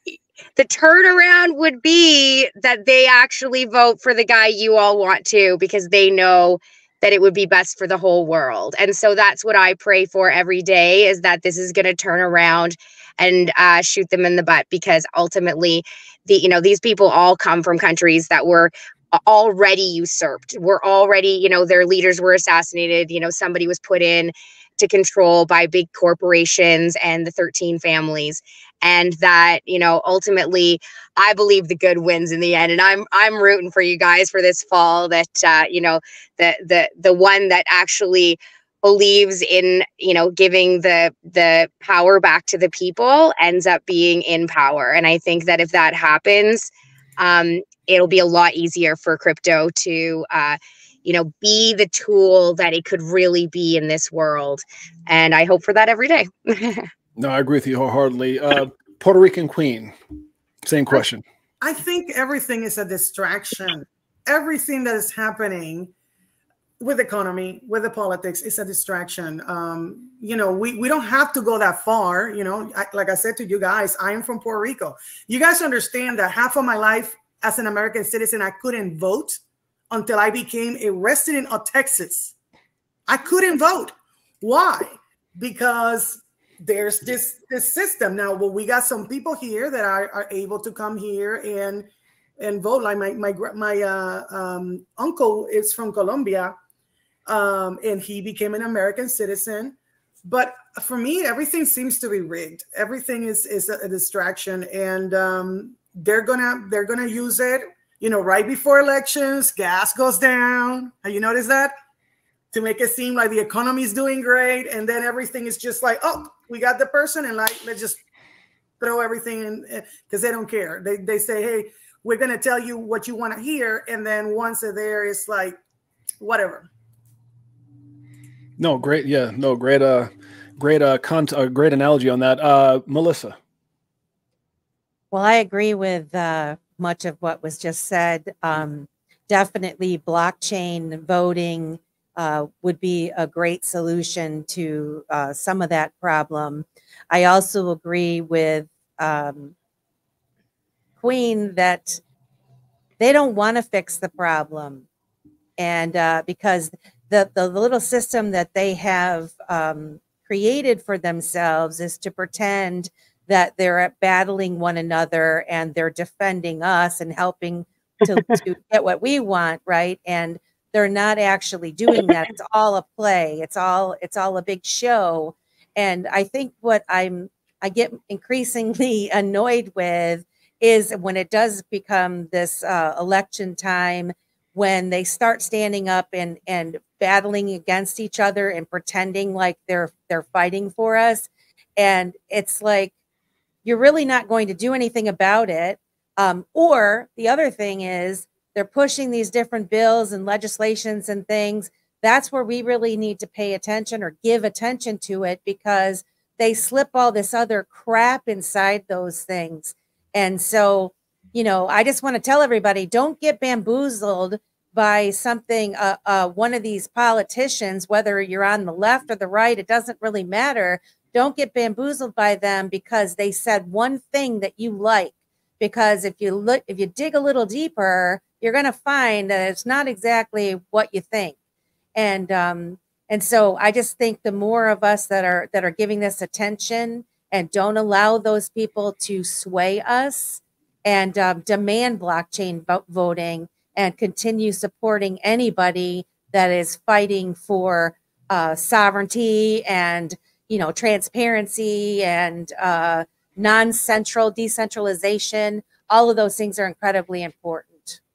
[SPEAKER 4] the turnaround would be that they actually vote for the guy you all want to, because they know that it would be best for the whole world. And so that's what I pray for every day, is that this is going to turn around and uh, shoot them in the butt, because ultimately, the you know, these people all come from countries that were already usurped. Were already, you know, their leaders were assassinated. You know, somebody was put in to control by big corporations and the thirteen families. And that, you know, ultimately, I believe the good wins in the end. And I'm I'm rooting for you guys for this fall, that uh, you know, the the the one that actually believes in, you know, giving the the power back to the people ends up being in power. And I think that if that happens, um, it'll be a lot easier for crypto to uh, you know, be the tool that it could really be in this world. And I hope for that every day.
[SPEAKER 1] No, I agree with you wholeheartedly. Uh, Puerto Rican Queen, same question.
[SPEAKER 5] I think everything is a distraction. Everything that is happening with the economy, with the politics, is a distraction. Um, you know, we, we don't have to go that far. You know, I, like I said to you guys, I am from Puerto Rico. You guys understand that half of my life as an American citizen, I couldn't vote until I became a resident of Texas. I couldn't vote. Why? Because there's this this system now. Well, we got some people here that are, are able to come here and and vote. Like my my my uh, um, uncle is from Colombia, um, and he became an American citizen. But for me, everything seems to be rigged. Everything is is a, a distraction, and um, they're gonna they're gonna use it. You know, right before elections, gas goes down. Have you noticed that? To make it seem like the economy is doing great, and then everything is just like, oh, we got the person, and like, let's just throw everything in, because they don't care. They they say, hey, we're gonna tell you what you want to hear, and then once they're there, it's like, whatever.
[SPEAKER 1] No, great, yeah, no, great, uh, great, uh, con uh, great analogy on that, uh, Melissa.
[SPEAKER 3] Well, I agree with uh, much of what was just said. Um, definitely, blockchain voting Uh, would be a great solution to uh, some of that problem. I also agree with um, Queen that they don't want to fix the problem. And uh, because the, the little system that they have um, created for themselves is to pretend that they're battling one another and they're defending us and helping to, to get what we want, right? And they're not actually doing that. It's all a play. It's all it's all a big show. And I think what I'm I get increasingly annoyed with is when it does become this uh, election time, when they start standing up and and battling against each other and pretending like they're they're fighting for us. And it's like, you're really not going to do anything about it. Um, or the other thing is, they're pushing these different bills and legislations and things. That's where we really need to pay attention or give attention to it, because they slip all this other crap inside those things. And so, you know, I just want to tell everybody, don't get bamboozled by something, uh, uh, one of these politicians, whether you're on the left or the right, it doesn't really matter. Don't get bamboozled by them because they said one thing that you like. Because if you look, if you dig a little deeper, you're going to find that it's not exactly what you think. And um, and so I just think the more of us that are that are giving this attention and don't allow those people to sway us and um, demand blockchain vo voting and continue supporting anybody that is fighting for uh, sovereignty and, you know, transparency and uh, non-central decentralization, all of those things are incredibly important.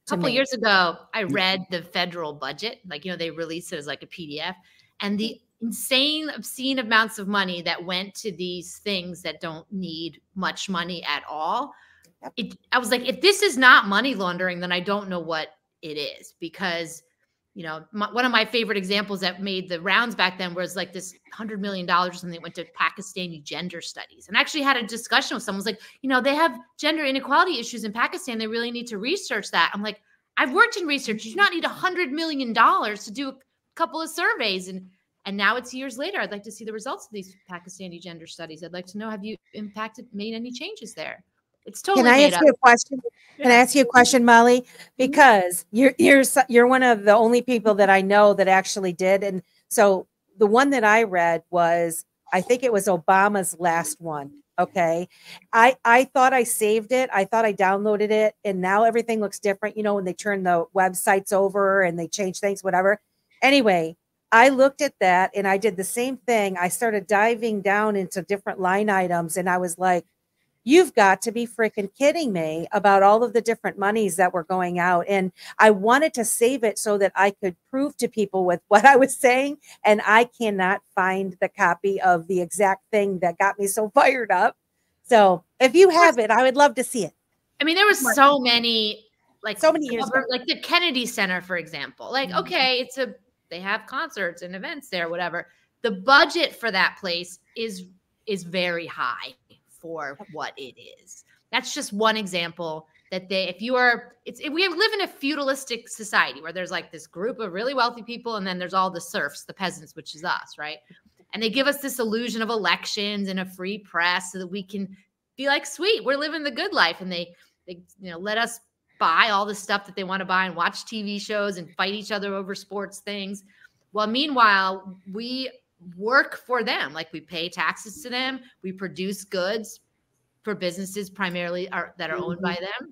[SPEAKER 2] A couple years ago, I read the federal budget. Like, you know, they released it as like a P D F, and the insane, obscene amounts of money that went to these things that don't need much money at all. It, I was like, if this is not money laundering, then I don't know what it is. Because, you know, my, one of my favorite examples that made the rounds back then was like this hundred million dollars or something that went to Pakistani gender studies. And I actually had a discussion with someone who was like, you know, they have gender inequality issues in Pakistan. They really need to research that. I'm like, I've worked in research. You do not need a hundred million dollars to do a couple of surveys. And, and now it's years later. I'd like to see the results of these Pakistani gender studies. I'd like to know, have you impacted, made any changes there? It's totally
[SPEAKER 3] Can I
[SPEAKER 2] made
[SPEAKER 3] ask
[SPEAKER 2] up.
[SPEAKER 3] you a question? Can I ask you a question, Molly? Because you're you're you're one of the only people that I know that actually did. And so the one that I read was, I think it was Obama's last one. Okay. I I thought I saved it. I thought I downloaded it, and now everything looks different. You know, when they turn the websites over and they change things, whatever. Anyway, I looked at that and I did the same thing. I started diving down into different line items, and I was like, you've got to be freaking kidding me about all of the different monies that were going out. And I wanted to save it so that I could prove to people with what I was saying. And I cannot find the copy of the exact thing that got me so fired up. So if you have it, I would love to see it.
[SPEAKER 2] I mean, there was so many, like
[SPEAKER 3] so many years ago.
[SPEAKER 2] Like the Kennedy Center, for example. Like, okay, it's a, they have concerts and events there, whatever. The budget for that place is is very high for what it is. That's just one example that they, if you are, it's, if we live in a feudalistic society where there's like this group of really wealthy people, and then there's all the serfs, the peasants, which is us, right? And they give us this illusion of elections and a free press so that we can be like, sweet, we're living the good life. And they, they, you know, let us buy all the stuff that they want to buy and watch T V shows and fight each other over sports things. Well, meanwhile, we work for them. Like, we pay taxes to them. We produce goods for businesses primarily are, that are owned by them.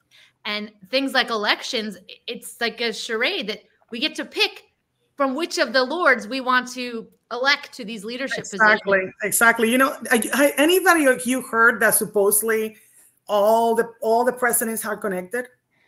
[SPEAKER 2] And things like elections, it's like a charade that we get to pick from which of the lords we want to elect to these leadership
[SPEAKER 5] exactly,
[SPEAKER 2] positions.
[SPEAKER 5] Exactly. You know, I, I, anybody like you heard that supposedly all the all the presidents are connected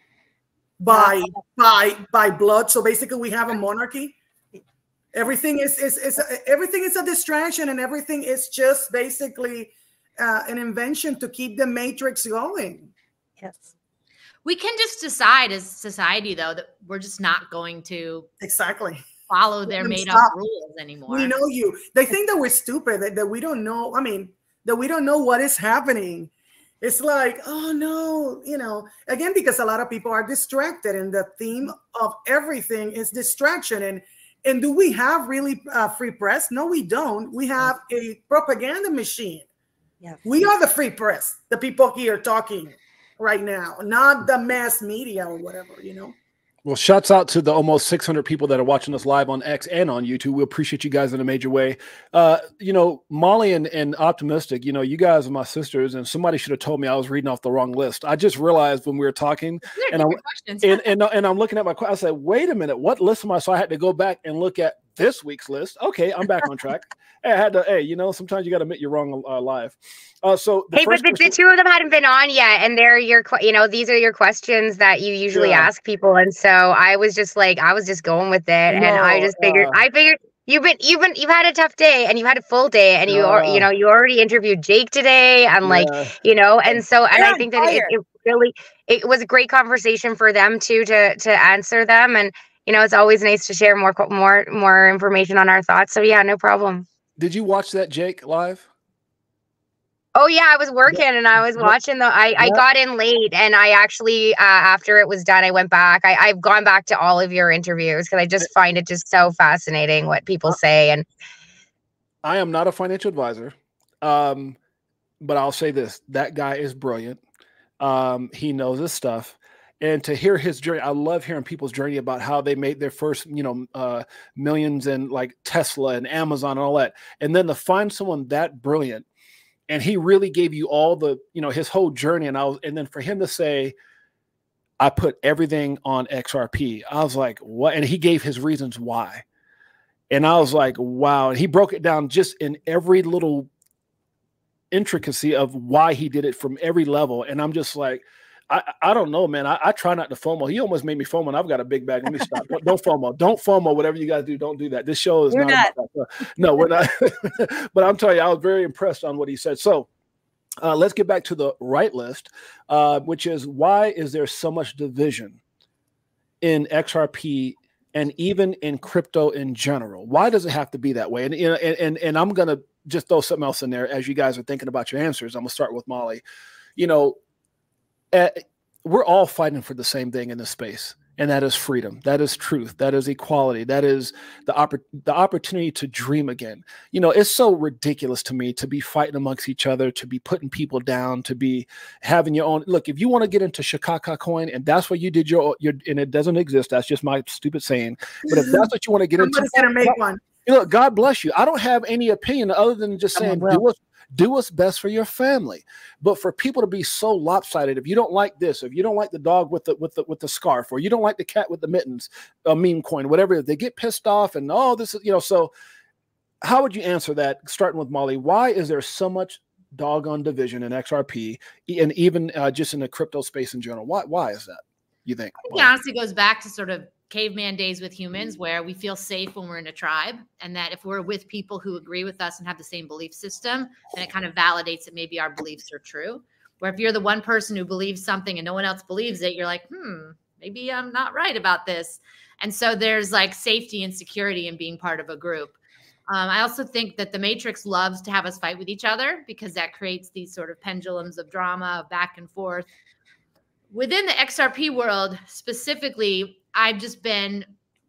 [SPEAKER 5] by yeah. by by blood? So basically, we have a monarchy. Everything is is is everything is a distraction, and everything is just basically uh, an invention to keep the matrix going.
[SPEAKER 3] Yes.
[SPEAKER 2] We can just decide as society, though, that we're just not going to
[SPEAKER 5] exactly
[SPEAKER 2] follow their made up rules anymore.
[SPEAKER 5] We know you. They think that we're stupid, that, that we don't know. I mean, that we don't know what is happening. It's like, oh no, you know, again, because a lot of people are distracted, and the theme of everything is distraction. And and do we have really uh, free press? No, we don't. We have a propaganda machine.
[SPEAKER 3] Yeah.
[SPEAKER 5] We are the free press, the people here talking right now, not the mass media or whatever, you know.
[SPEAKER 1] Well, shouts out to the almost six hundred people that are watching us live on X and on YouTube. We appreciate you guys in a major way. Uh, you know, Molly and, and Optimistic, you know, you guys are my sisters, and somebody should have told me I was reading off the wrong list. I just realized when we were talking, and, I, and, and, and I'm looking at my, I said, wait a minute, what list am I? So I had to go back and look at this week's list. Okay, I'm back on track. Hey, I had to, hey, you know, sometimes you got to admit you're wrong uh, live. Uh, so
[SPEAKER 4] hey, but the, the two of them hadn't been on yet, and they're your, you know, these are your questions that you usually yeah. ask people, and so I was just like, I was just going with it, no, and I just figured, uh, I figured you've been, you've been, you've had a tough day, and you had a full day, and you, uh, you know, you already interviewed Jake today, and yeah. like, you know, and so, and I think that it, it really, it was a great conversation for them too, to to answer them, and you know, it's always nice to share more, more, more information on our thoughts. So yeah, no problem.
[SPEAKER 1] Did you watch that Jake live?
[SPEAKER 4] Oh yeah, I was working and I was watching the, I, I got in late, and I actually, uh, after it was done, I went back. I, I've gone back to all of your interviews because I just find it just so fascinating what people say. And
[SPEAKER 1] I am not a financial advisor, um, but I'll say this, that guy is brilliant. Um, he knows his stuff. And to hear his journey, I love hearing people's journey about how they made their first, you know, uh, millions in like Tesla and Amazon and all that. And then to find someone that brilliant, and he really gave you all the, you know, his whole journey. And I was, and then for him to say, I put everything on X R P, I was like, what? And he gave his reasons why. And I was like, wow. And he broke it down just in every little intricacy of why he did it from every level. And I'm just like, I, I don't know, man. I, I try not to FOMO. He almost made me FOMO, and I've got a big bag. Let me stop. Don't, don't FOMO. Don't FOMO. Whatever you guys do, don't do that. This show is
[SPEAKER 3] You're
[SPEAKER 1] not,
[SPEAKER 3] not.
[SPEAKER 1] about that. No, we're not. But I'm telling you, I was very impressed on what he said. So uh, let's get back to the right list, uh, which is why is there so much division in X R P and even in crypto in general? Why does it have to be that way? And, you know, and, and, and I'm going to just throw something else in there as you guys are thinking about your answers. I'm going to start with Molly. You know, Uh, we're all fighting for the same thing in this space, and that is freedom. That is truth. That is equality. That is the, oppor the opportunity to dream again. You know, it's so ridiculous to me to be fighting amongst each other, to be putting people down, to be having your own. Look, if you want to get into Shikaka coin and that's what you did your, your and it doesn't exist, that's just my stupid saying. But if that's what you want to get into,
[SPEAKER 5] gonna make one.
[SPEAKER 1] You know, God bless you. I don't have any opinion other than just saying, do what's, do what's best for your family. But for people to be so lopsided, if you don't like this, if you don't like the dog with the with the with the scarf, or you don't like the cat with the mittens, a meme coin, whatever, they get pissed off and oh, this is, you know. So how would you answer that? Starting with Molly, why is there so much doggone division in X R P and even uh, just in the crypto space in general? Why why is that, you think?
[SPEAKER 2] I think it honestly goes back to sort of caveman days with humans, where we feel safe when we're in a tribe, and that if we're with people who agree with us and have the same belief system, then it kind of validates that maybe our beliefs are true. Where if you're the one person who believes something and no one else believes it, you're like, hmm, maybe I'm not right about this. And so there's like safety and security in being part of a group. Um, I also think that the Matrix loves to have us fight with each other, because that creates these sort of pendulums of drama back and forth. Within the X R P world specifically, I've just been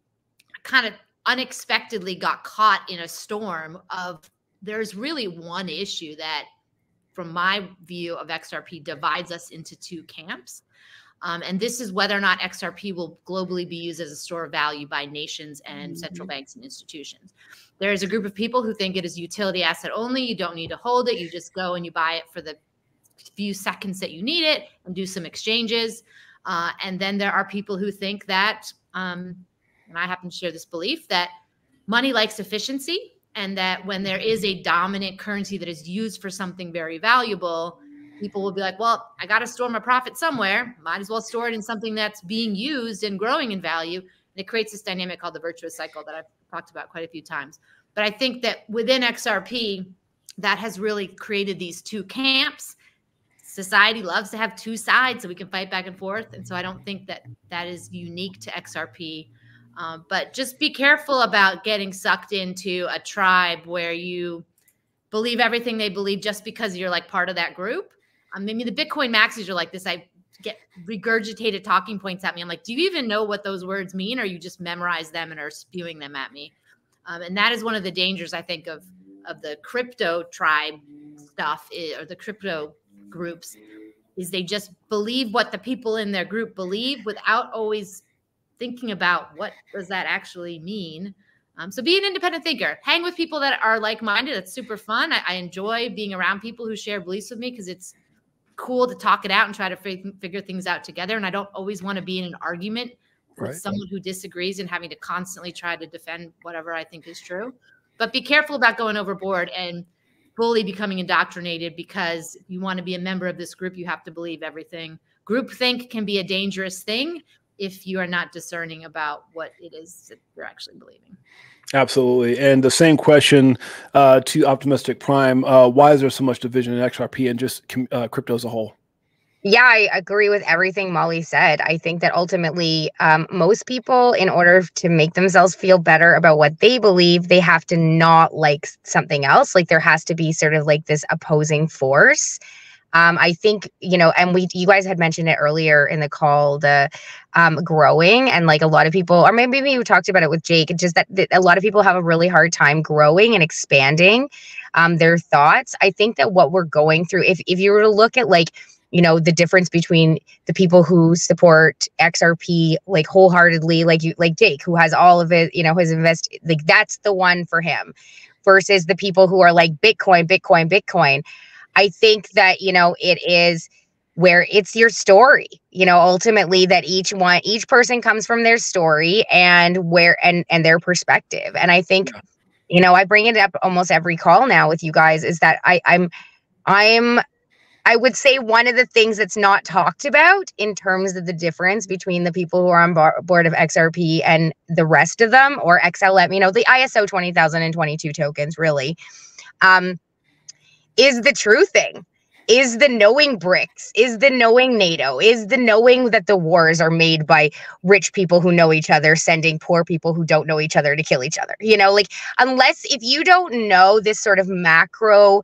[SPEAKER 2] kind of unexpectedly got caught in a storm of, there's really one issue that, from my view of X R P, divides us into two camps. Um, and this is whether or not X R P will globally be used as a store of value by nations and mm-hmm. central banks and institutions. There is a group of people who think it is utility asset only. You don't need to hold it. You just go and you buy it for the few seconds that you need it and do some exchanges. Uh, and then there are people who think that, um, and I happen to share this belief, that money likes efficiency, and that when there is a dominant currency that is used for something very valuable, people will be like, well, I got to store my profit somewhere. Might as well store it in something that's being used and growing in value. And it creates this dynamic called the virtuous cycle that I've talked about quite a few times. But I think that within X R P, that has really created these two camps. Society loves to have two sides so we can fight back and forth. And so I don't think that that is unique to X R P. Um, but just be careful about getting sucked into a tribe where you believe everything they believe just because you're like part of that group. Um, maybe the Bitcoin maxis are like this. I get regurgitated talking points at me. I'm like, do you even know what those words mean? Or you just memorize them and are spewing them at me? Um, and that is one of the dangers, I think, of, of the crypto tribe stuff, or the crypto groups, is they just believe what the people in their group believe without always thinking about what does that actually mean. Um, so be an independent thinker. Hang with people that are like-minded. It's super fun. I, I enjoy being around people who share beliefs with me, because it's cool to talk it out and try to fig figure things out together. And I don't always want to be in an argument with right. someone who disagrees and having to constantly try to defend whatever I think is true. But be careful about going overboard and fully becoming indoctrinated, because if you want to be a member of this group, you have to believe everything. Groupthink can be a dangerous thing if you are not discerning about what it is that you're actually believing.
[SPEAKER 1] Absolutely. And the same question uh, to OptiMystic Prime, uh, why is there so much division in X R P and just uh, crypto as a whole?
[SPEAKER 4] Yeah, I agree with everything Molly said. I think that ultimately um, most people, in order to make themselves feel better about what they believe, they have to not like something else. Like there has to be sort of like this opposing force. Um, I think, you know, and we, you guys had mentioned it earlier in the call, the um, growing, and like a lot of people, or maybe we talked about it with Jake, just that, that a lot of people have a really hard time growing and expanding um, their thoughts. I think that what we're going through, if, if you were to look at like, you know, the difference between the people who support X R P like wholeheartedly, like you, like Jake, who has all of it, you know, his invest, like that's the one for him, versus the people who are like Bitcoin, Bitcoin, Bitcoin. I think that, you know, it is where it's your story, you know, ultimately that each one, each person comes from their story and where, and, and their perspective. And I think, yeah. you know, I bring it up almost every call now with you guys, is that I, I'm, I'm, I would say one of the things that's not talked about in terms of the difference between the people who are on bar- board of X R P and the rest of them, or X L M, you know, the I S O twenty thousand twenty-two tokens, really, um, is the truthing, is the knowing BRICS, is the knowing NATO, is the knowing that the wars are made by rich people who know each other, sending poor people who don't know each other to kill each other. You know, like, unless, if you don't know this sort of macro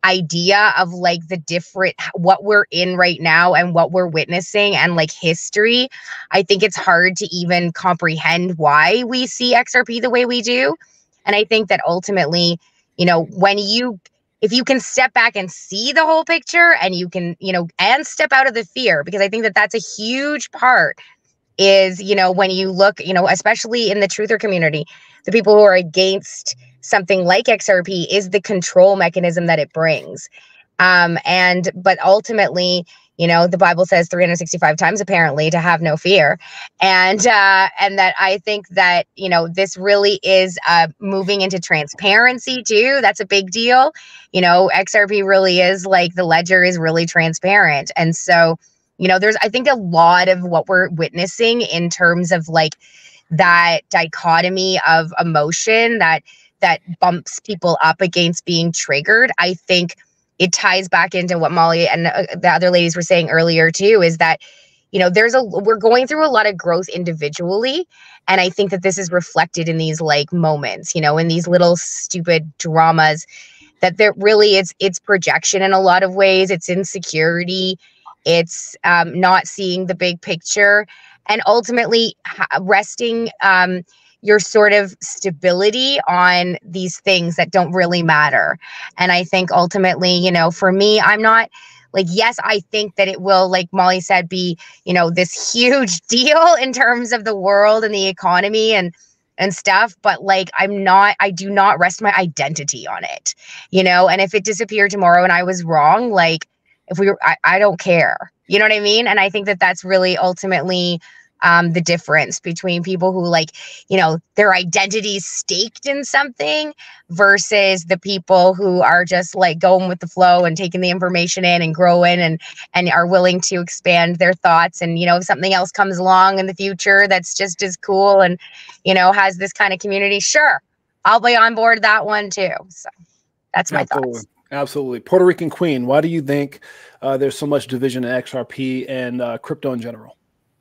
[SPEAKER 4] idea of like the different, what we're in right now and what we're witnessing and like history, I think it's hard to even comprehend why we see X R P the way we do. And I think that ultimately, you know, when you, if you can step back and see the whole picture, and you can, you know, and step out of the fear, because I think that that's a huge part, is, you know, when you look, you know, especially in the truther community, the people who are against something like X R P is the control mechanism that it brings. Um, and, but ultimately, you know, the Bible says three hundred sixty-five times apparently to have no fear. And, uh, and that I think that, you know, this really is, uh, moving into transparency too. That's a big deal. You know, X R P really is like, the ledger is really transparent. And so, you know, there's, I think, a lot of what we're witnessing in terms of like that dichotomy of emotion that, that bumps people up against being triggered. I think it ties back into what Molly and uh, the other ladies were saying earlier too, is that, you know, there's a, we're going through a lot of growth individually. And I think that this is reflected in these like moments, you know, in these little stupid dramas, that there really is, it's projection in a lot of ways. It's insecurity. It's um, not seeing the big picture, and ultimately resting um, your sort of stability on these things that don't really matter. And I think ultimately, you know, for me, I'm not like, yes, I think that it will, like Molly said, be, you know, this huge deal in terms of the world and the economy and and stuff, but like, I'm not, I do not rest my identity on it, you know. And if it disappeared tomorrow and I was wrong, like, if we were, I, I don't care, you know what I mean? And I think that that's really ultimately um, the difference between people who, like, you know, their identity's staked in something versus the people who are just like going with the flow and taking the information in and growing and, and are willing to expand their thoughts. And, you know, if something else comes along in the future that's just as cool and, you know, has this kind of community, sure, I'll be on board that one too. So that's my
[SPEAKER 1] Absolutely.
[SPEAKER 4] thoughts.
[SPEAKER 1] Absolutely. Puerto Rican Queen, why do you think uh, there's so much division in X R P and uh, crypto in general?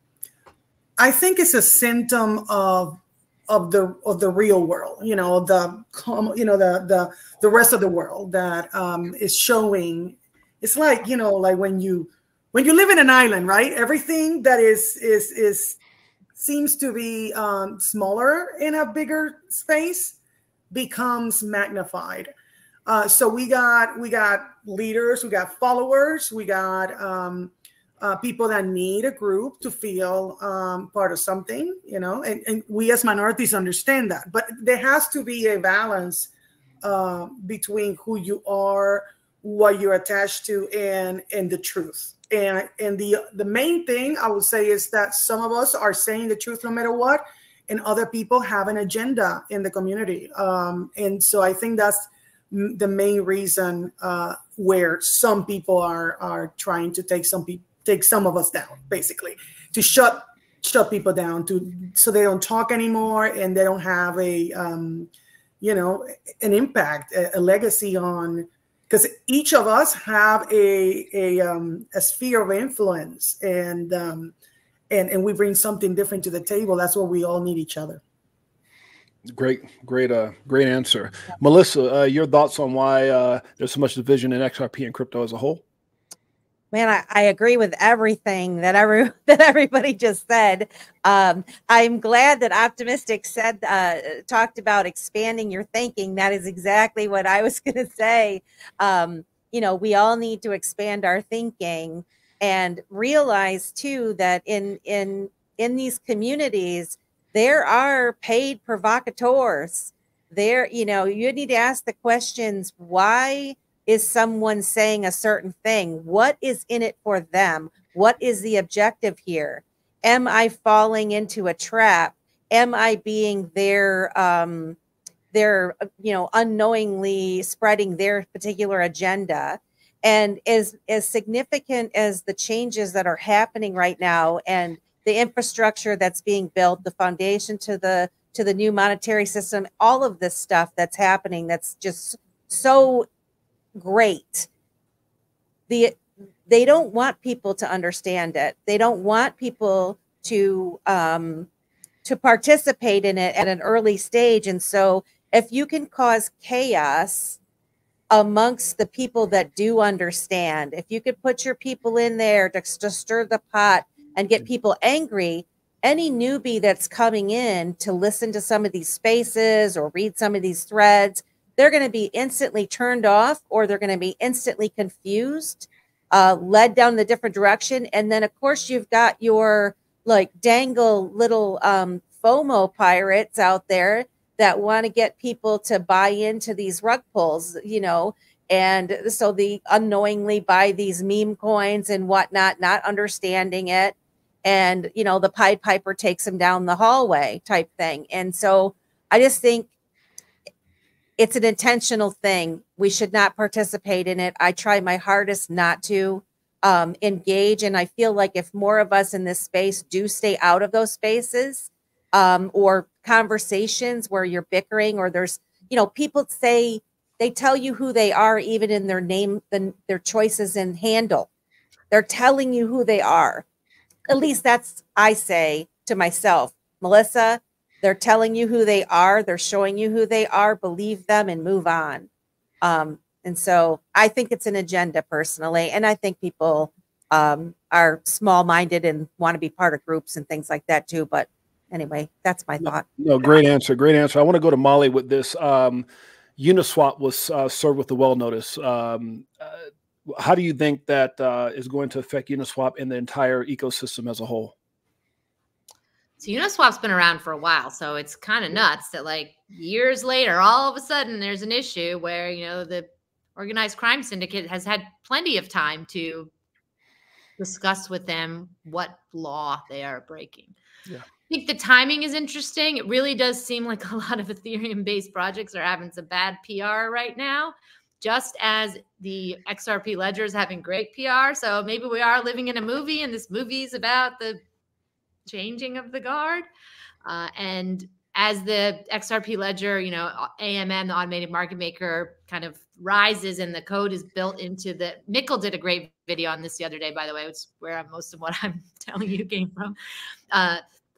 [SPEAKER 5] I think it's a symptom of of the of the real world, you know, the you know the the the rest of the world that um, is showing. It's like, you know, like when you when you live in an island, right? Everything that is is is seems to be um, smaller in a bigger space becomes magnified. Uh, so we got we got leaders, we got followers, we got um, uh, people that need a group to feel um, part of something, you know, and, and we as minorities understand that. But there has to be a balance uh, between who you are, what you're attached to, and and the truth. And and the the main thing I would say is that some of us are saying the truth no matter what, and other people have an agenda in the community. Um, and so I think that's the main reason uh, where some people are are trying to take some people take some of us down, basically, to shut shut people down, to so they don't talk anymore and they don't have a um, you know, an impact, a, a legacy on, because each of us have a a um, a sphere of influence, and um, and and we bring something different to the table. That's why we all need each other.
[SPEAKER 1] Great, great, uh, great answer. Melissa, uh, your thoughts on why uh, there's so much division in X R P and crypto as a whole?
[SPEAKER 3] Man, I, I agree with everything that every that everybody just said. Um, I'm glad that OptiMystic said uh, talked about expanding your thinking. That is exactly what I was going to say. Um, you know, we all need to expand our thinking and realize too that in in in these communities there are paid provocateurs. There, you know, you need to ask the questions: why is someone saying a certain thing? What is in it for them? What is the objective here? Am I falling into a trap? Am I being their, um, their, you know, unknowingly spreading their particular agenda? And as, as significant as the changes that are happening right now and the infrastructure that's being built, the foundation to the to the new monetary system, all of this stuff that's happening, that's just so great. The they don't want people to understand it. They don't want people to um, to participate in it at an early stage. And so, if you can cause chaos amongst the people that do understand, if you could put your people in there to, to stir the pot and get people angry, any newbie that's coming in to listen to some of these spaces or read some of these threads, they're going to be instantly turned off, or they're going to be instantly confused, uh, led down the different direction. And then, of course, you've got your like dangle little um, FOMO pirates out there that want to get people to buy into these rug pulls, you know, and so they unknowingly buy these meme coins and whatnot, not understanding it. And, you know, the Pied Piper takes them down the hallway type thing. And so I just think it's an intentional thing. We should not participate in it. I try my hardest not to um, engage. And I feel like if more of us in this space do stay out of those spaces, um, or conversations where you're bickering, or there's, you know, people say, they tell you who they are, even in their name, the, their choices and handle. They're telling you who they are. At least that's, I say to myself, Melissa, they're telling you who they are. They're showing you who they are. Believe them and move on. Um, and so I think it's an agenda personally. And I think people um, are small-minded and want to be part of groups and things like that too. But anyway, that's my thought.
[SPEAKER 1] No, great answer. Great answer. I want to go to Molly with this. Um, Uniswap was uh, served with the well notice. Um, uh, how do you think that uh, is going to affect Uniswap and the entire ecosystem as a whole?
[SPEAKER 2] So Uniswap's been around for a while, so it's kind of nuts that like years later, all of a sudden there's an issue where, you know, the organized crime syndicate has had plenty of time to discuss with them what law they are breaking.
[SPEAKER 1] Yeah.
[SPEAKER 2] I think the timing is interesting. It really does seem like a lot of Ethereum-based projects are having some bad P R right now, just as the X R P ledger is having great P R. So maybe we are living in a movie, and this movie is about the changing of the guard. Uh, and as the X R P ledger, you know, A M M, the automated market maker, kind of rises and the code is built into the, Mikkel did a great video on this the other day, by the way, which is where most of what I'm telling you came from. Uh,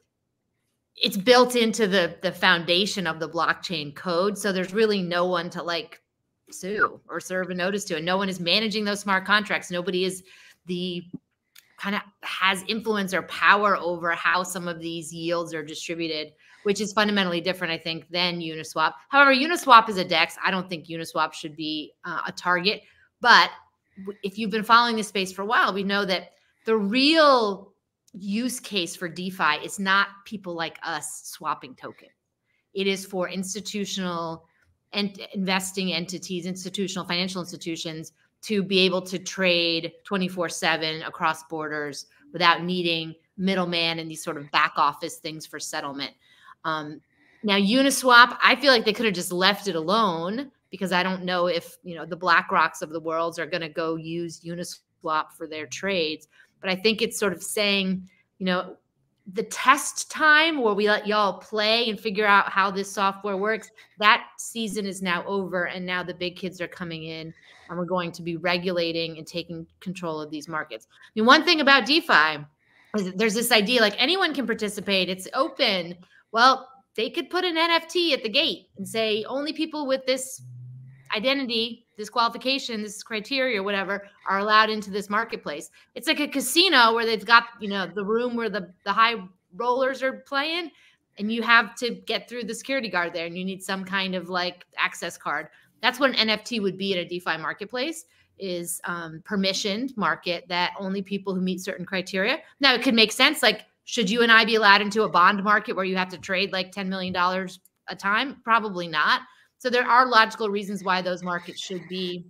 [SPEAKER 2] it's built into the, the foundation of the blockchain code. So there's really no one to like sue or serve a notice to, and no one is managing those smart contracts. Nobody is the kind of has influence or power over how some of these yields are distributed, which is fundamentally different, I think, than Uniswap. However, Uniswap is a DEX. I don't think Uniswap should be uh, a target. But if you've been following this space for a while, we know that the real use case for DeFi is not people like us swapping token. It is for institutional and investing entities, institutional financial institutions, to be able to trade twenty-four seven across borders without needing middleman and these sort of back office things for settlement. Um, now, Uniswap, I feel like they could have just left it alone, because I don't know if, you know, the BlackRocks of the world are going to go use Uniswap for their trades. But I think it's sort of saying, you know, the test time where we let y'all play and figure out how this software works, that season is now over. And now the big kids are coming in, and we're going to be regulating and taking control of these markets. I mean, one thing about DeFi is that there's this idea like anyone can participate. It's open. Well, they could put an N F T at the gate and say only people with this identity, this qualification, this criteria, whatever, are allowed into this marketplace. It's like a casino where they've got, you know, the room where the, the high rollers are playing, and you have to get through the security guard there, and you need some kind of like access card. That's what an N F T would be at a DeFi marketplace, is um, permissioned market that only people who meet certain criteria. Now, it could make sense. Like, should you and I be allowed into a bond market where you have to trade like ten million dollars a time? Probably not. So there are logical reasons why those markets should be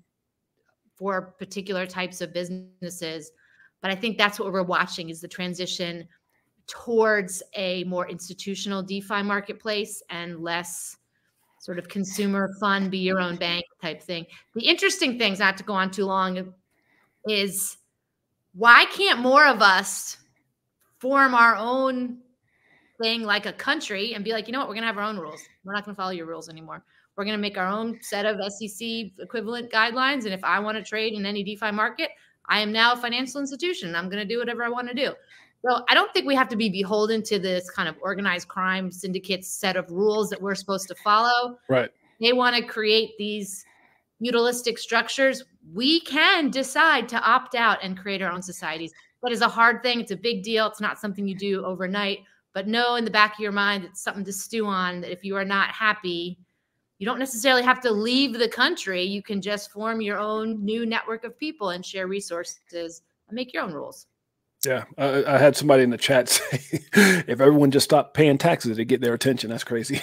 [SPEAKER 2] for particular types of businesses. But I think that's what we're watching, is the transition towards a more institutional DeFi marketplace and less sort of consumer fun, be your own bank type thing. The interesting things, not to go on too long, is why can't more of us form our own thing like a country and be like, you know what, we're going to have our own rules. We're not going to follow your rules anymore. We're going to make our own set of S E C equivalent guidelines. And if I want to trade in any DeFi market, I am now a financial institution. I'm going to do whatever I want to do. So I don't think we have to be beholden to this kind of organized crime syndicate set of rules that we're supposed to follow.
[SPEAKER 1] Right.
[SPEAKER 2] They want to create these mutualistic structures. We can decide to opt out and create our own societies. That is a hard thing. It's a big deal. It's not something you do overnight. But know in the back of your mind, it's something to stew on, that if you are not happy, you don't necessarily have to leave the country. You can just form your own new network of people and share resources and make your own rules.
[SPEAKER 1] Yeah, I, I had somebody in the chat say, if everyone just stopped paying taxes, it'd get their attention. That's crazy.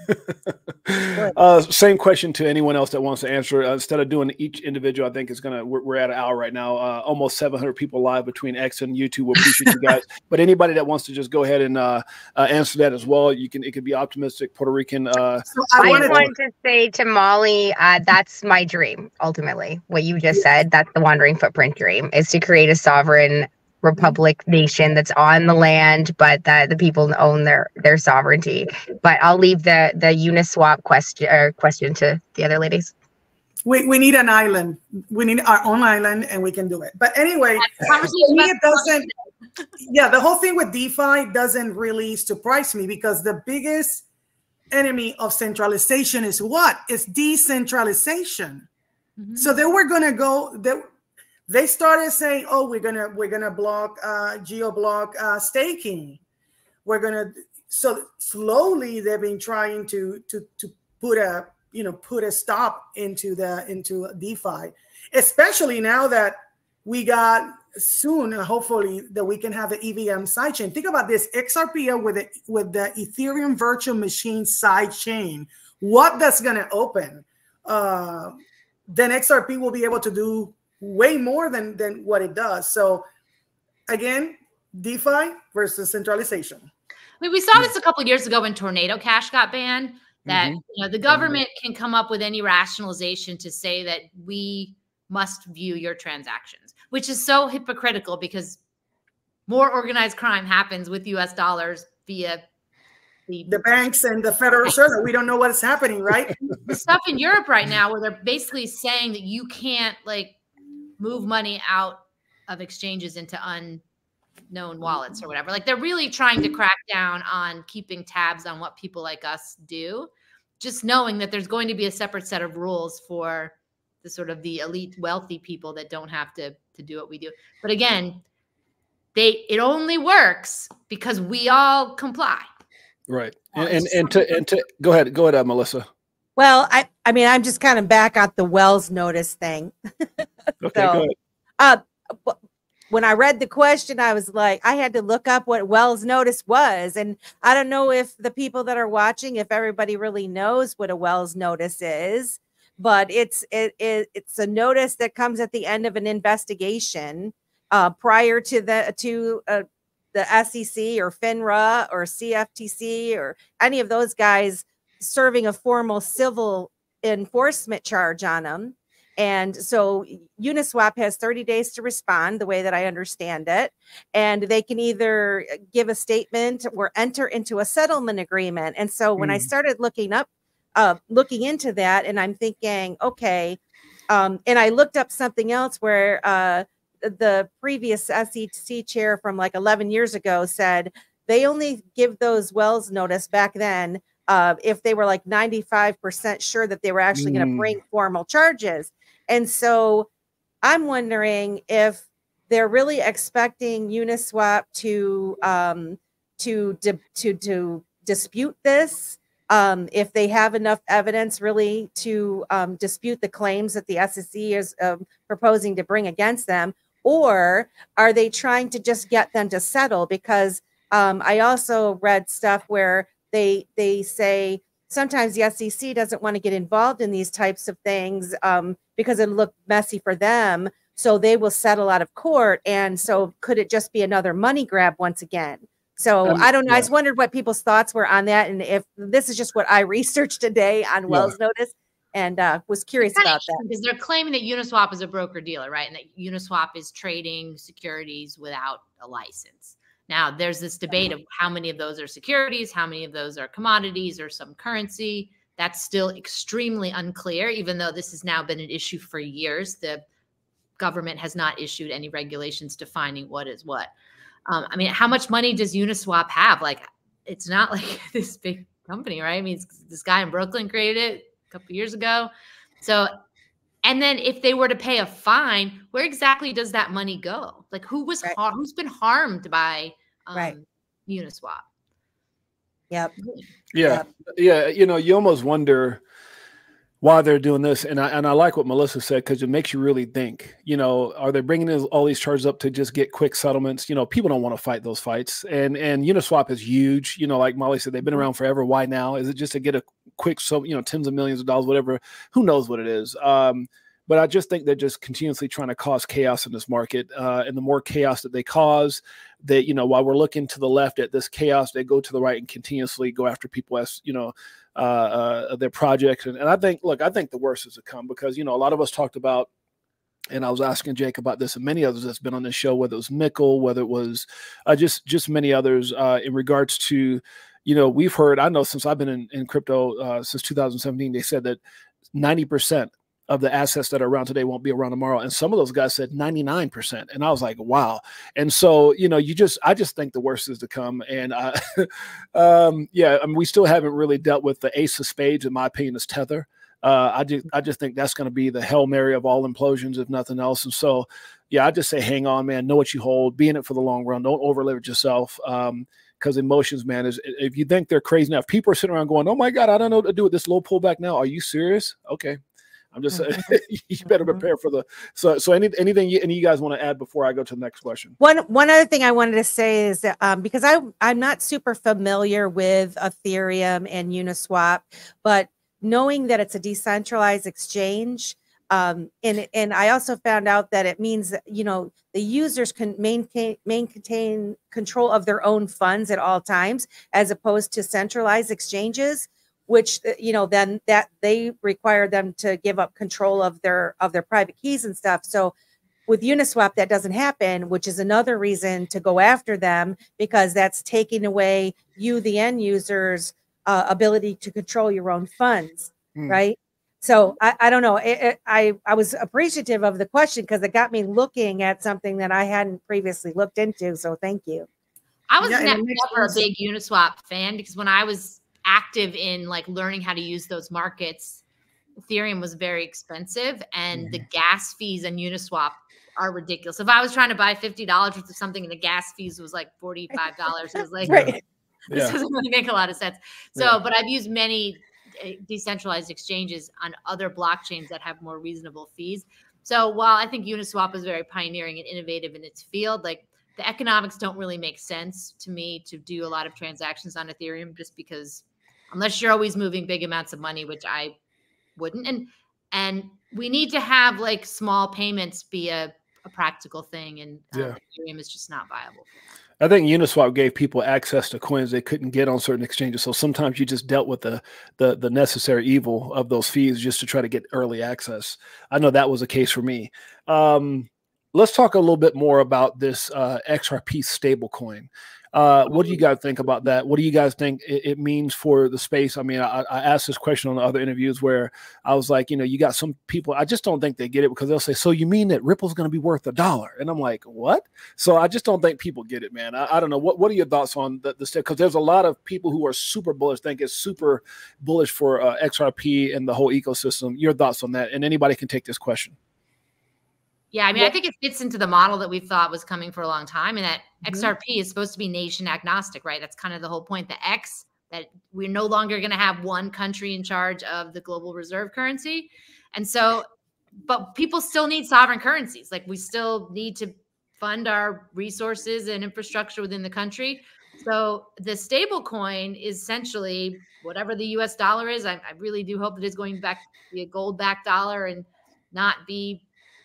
[SPEAKER 1] uh, same question to anyone else that wants to answer. Uh, instead of doing each individual, I think it's gonna. We're, we're at an hour right now. Uh, almost seven hundred people live between X and YouTube. We appreciate you guys. But anybody that wants to just go ahead and uh, uh, answer that as well, you can. It could be optimistic, Puerto Rican. Uh,
[SPEAKER 5] so I,
[SPEAKER 4] I
[SPEAKER 5] wanted
[SPEAKER 4] want to say to Molly, uh, that's my dream. Ultimately, what you just said, that's the Wandering Footprint dream, is to create a sovereign republic nation that's on the land, but that the people own their their sovereignty. But I'll leave the the Uniswap question or question to the other ladies.
[SPEAKER 5] We we need an island. We need our own island, and we can do it. But anyway, for me, it doesn't. Yeah, the whole thing with DeFi doesn't really surprise me, because the biggest enemy of centralization is what? It's decentralization. Mm-hmm. So they were gonna go. They, They started saying, "Oh, we're gonna we're gonna block uh, geo block uh, staking. We're gonna." So slowly, they've been trying to to to put a you know put a stop into the into DeFi, especially now that we got soon, hopefully, that we can have the E V M sidechain. Think about this: X R P O with the with the Ethereum virtual machine sidechain. What that's gonna open? Uh, then X R P will be able to do way more than than what it does. So again, DeFi versus centralization.
[SPEAKER 2] I mean, we saw this a couple of years ago when Tornado Cash got banned, that mm-hmm. you know the government can come up with any rationalization to say that we must view your transactions, which is so hypocritical, because more organized crime happens with U S dollars via the,
[SPEAKER 5] the banks and the Federal Reserve. We don't know what's happening, right?
[SPEAKER 2] The stuff in Europe right now where they're basically saying that you can't like move money out of exchanges into unknown wallets or whatever. Like, they're really trying to crack down on keeping tabs on what people like us do, just knowing that there's going to be a separate set of rules for the sort of the elite wealthy people that don't have to, to do what we do. But again, they, it only works because we all comply.
[SPEAKER 1] Right. And, and, and to, and to go ahead, go ahead, uh, Melissa.
[SPEAKER 3] Well, I, I mean, I'm just kind of back at the Wells notice thing.
[SPEAKER 1] Okay,
[SPEAKER 3] so,
[SPEAKER 1] go ahead.
[SPEAKER 3] Uh, when I read the question, I was like, I had to look up what Wells notice was. And I don't know if the people that are watching, if everybody really knows what a Wells notice is, but it's it, it it's a notice that comes at the end of an investigation uh, prior to the to uh, the S E C or FINRA or C F T C or any of those guys serving a formal civil enforcement charge on them. And so Uniswap has thirty days to respond, the way that I understand it. And they can either give a statement or enter into a settlement agreement. And so when mm. I started looking up, uh, looking into that, and I'm thinking, okay, um, and I looked up something else where uh, the previous S E C chair from like eleven years ago said they only give those Wells notice back then uh, if they were like ninety-five percent sure that they were actually mm. going to bring formal charges. And so I'm wondering if they're really expecting Uniswap to um, to, to to to dispute this, um, if they have enough evidence really to um, dispute the claims that the S E C is uh, proposing to bring against them, or are they trying to just get them to settle? Because um, I also read stuff where they they say sometimes the S E C doesn't want to get involved in these types of things um, because it looked messy for them. So they will settle out of court. And so could it just be another money grab once again? So um, I don't know. Yeah. I just wondered what people's thoughts were on that. And if this is just what I researched today on Wells yeah. notice, and uh, was curious about that.
[SPEAKER 2] Because they're claiming that Uniswap is a broker dealer, right? And that Uniswap is trading securities without a license. Now, there's this debate of how many of those are securities, how many of those are commodities or some currency. That's still extremely unclear, even though this has now been an issue for years. The government has not issued any regulations defining what is what. Um, I mean, how much money does Uniswap have? Like, it's not like this big company, right? I mean, this guy in Brooklyn created it a couple years ago. So, and then if they were to pay a fine, where exactly does that money go? Like, who was
[SPEAKER 3] Right.
[SPEAKER 2] har- who's been harmed by um,
[SPEAKER 3] Right.
[SPEAKER 2] Uniswap?
[SPEAKER 3] Yep.
[SPEAKER 1] Yeah, yeah. You know, you almost wonder why they're doing this, and I and I like what Melissa said, because it makes you really think. You know, are they bringing in all these charges up to just get quick settlements? You know, people don't want to fight those fights, and and Uniswap is huge. You know, like Molly said, they've been around forever. Why now? Is it just to get a quick, so you know, tens of millions of dollars, whatever? Who knows what it is? Um, but I just think they're just continuously trying to cause chaos in this market, uh, and the more chaos that they cause, that you know, while we're looking to the left at this chaos, they go to the right and continuously go after people as you know. Uh, uh, their projects. And, and I think, look, I think the worst is to come, because, you know, a lot of us talked about, and I was asking Jake about this and many others that's been on this show, whether it was Mickle, whether it was uh, just, just many others uh, in regards to, you know, we've heard, I know since I've been in, in crypto uh, since two thousand seventeen, they said that ninety percent of the assets that are around today won't be around tomorrow. And some of those guys said ninety-nine percent. And I was like, wow. And so, you know, you just, I just think the worst is to come. And uh, um, yeah, I mean, we still haven't really dealt with the ace of spades, in my opinion, is Tether. Uh, I just, I just think that's going to be the Hail Mary of all implosions, if nothing else. And so, yeah, I just say, hang on, man, know what you hold, be in it for the long run. Don't over leverage yourself. Um, Because emotions, man, is if you think they're crazy enough, people are sitting around going, oh my God, I don't know what to do with this low pullback now. Are you serious? Okay. I'm just saying, you better prepare for the, so, so any, anything you, any of you guys want to add before I go to the next question?
[SPEAKER 3] One, one other thing I wanted to say is that, um, because I, I'm not super familiar with Ethereum and Uniswap, but knowing that it's a decentralized exchange, um, and, and I also found out that it means that, you know, the users can maintain, maintain control of their own funds at all times, as opposed to centralized exchanges, which, you know, then that they require them to give up control of their of their private keys and stuff. So with Uniswap, that doesn't happen, which is another reason to go after them, because that's taking away you, the end user's uh, ability to control your own funds, mm. right? So I, I don't know. It, it, I, I was appreciative of the question, because it got me looking at something that I hadn't previously looked into. So thank you.
[SPEAKER 2] I was
[SPEAKER 5] yeah,
[SPEAKER 2] never, never a big Uniswap fan, because when I was active in like learning how to use those markets, Ethereum was very expensive, and mm-hmm. the gas fees on Uniswap are ridiculous. If I was trying to buy fifty dollars worth of something and the gas fees was like forty-five dollars, it was like, right. this yeah. doesn't really make a lot of sense. So, yeah. but I've used many decentralized exchanges on other blockchains that have more reasonable fees. So while I think Uniswap is very pioneering and innovative in its field, like the economics don't really make sense to me to do a lot of transactions on Ethereum, just because unless you're always moving big amounts of money, which I wouldn't. And and we need to have like small payments be a, a practical thing. And um, yeah. Ethereum is just not viable.
[SPEAKER 1] I think Uniswap gave people access to coins they couldn't get on certain exchanges. So sometimes you just dealt with the, the, the necessary evil of those fees just to try to get early access. I know that was a case for me. Um, let's talk a little bit more about this uh, X R P stablecoin. Uh, what do you guys think about that? What do you guys think it, it means for the space? I mean, I, I asked this question on the other interviews where I was like, you know, you got some people, I just don't think they get it, because they'll say, so you mean that Ripple's going to be worth a dollar? And I'm like, what? So I just don't think people get it, man. I, I don't know. What What are your thoughts on the, the step? Because there's a lot of people who are super bullish, think it's super bullish for uh, X R P and the whole ecosystem. Your thoughts on that? And anybody can take this question.
[SPEAKER 2] Yeah, I mean, I think it fits into the model that we thought was coming for a long time, and that mm-hmm. X R P is supposed to be nation agnostic, right? That's kind of the whole point. The X, that we're no longer going to have one country in charge of the global reserve currency. And so, but people still need sovereign currencies. Like, we still need to fund our resources and infrastructure within the country. So the stable coin is essentially whatever the U S dollar is. I, I really do hope that it's going back to be a gold-backed dollar and not be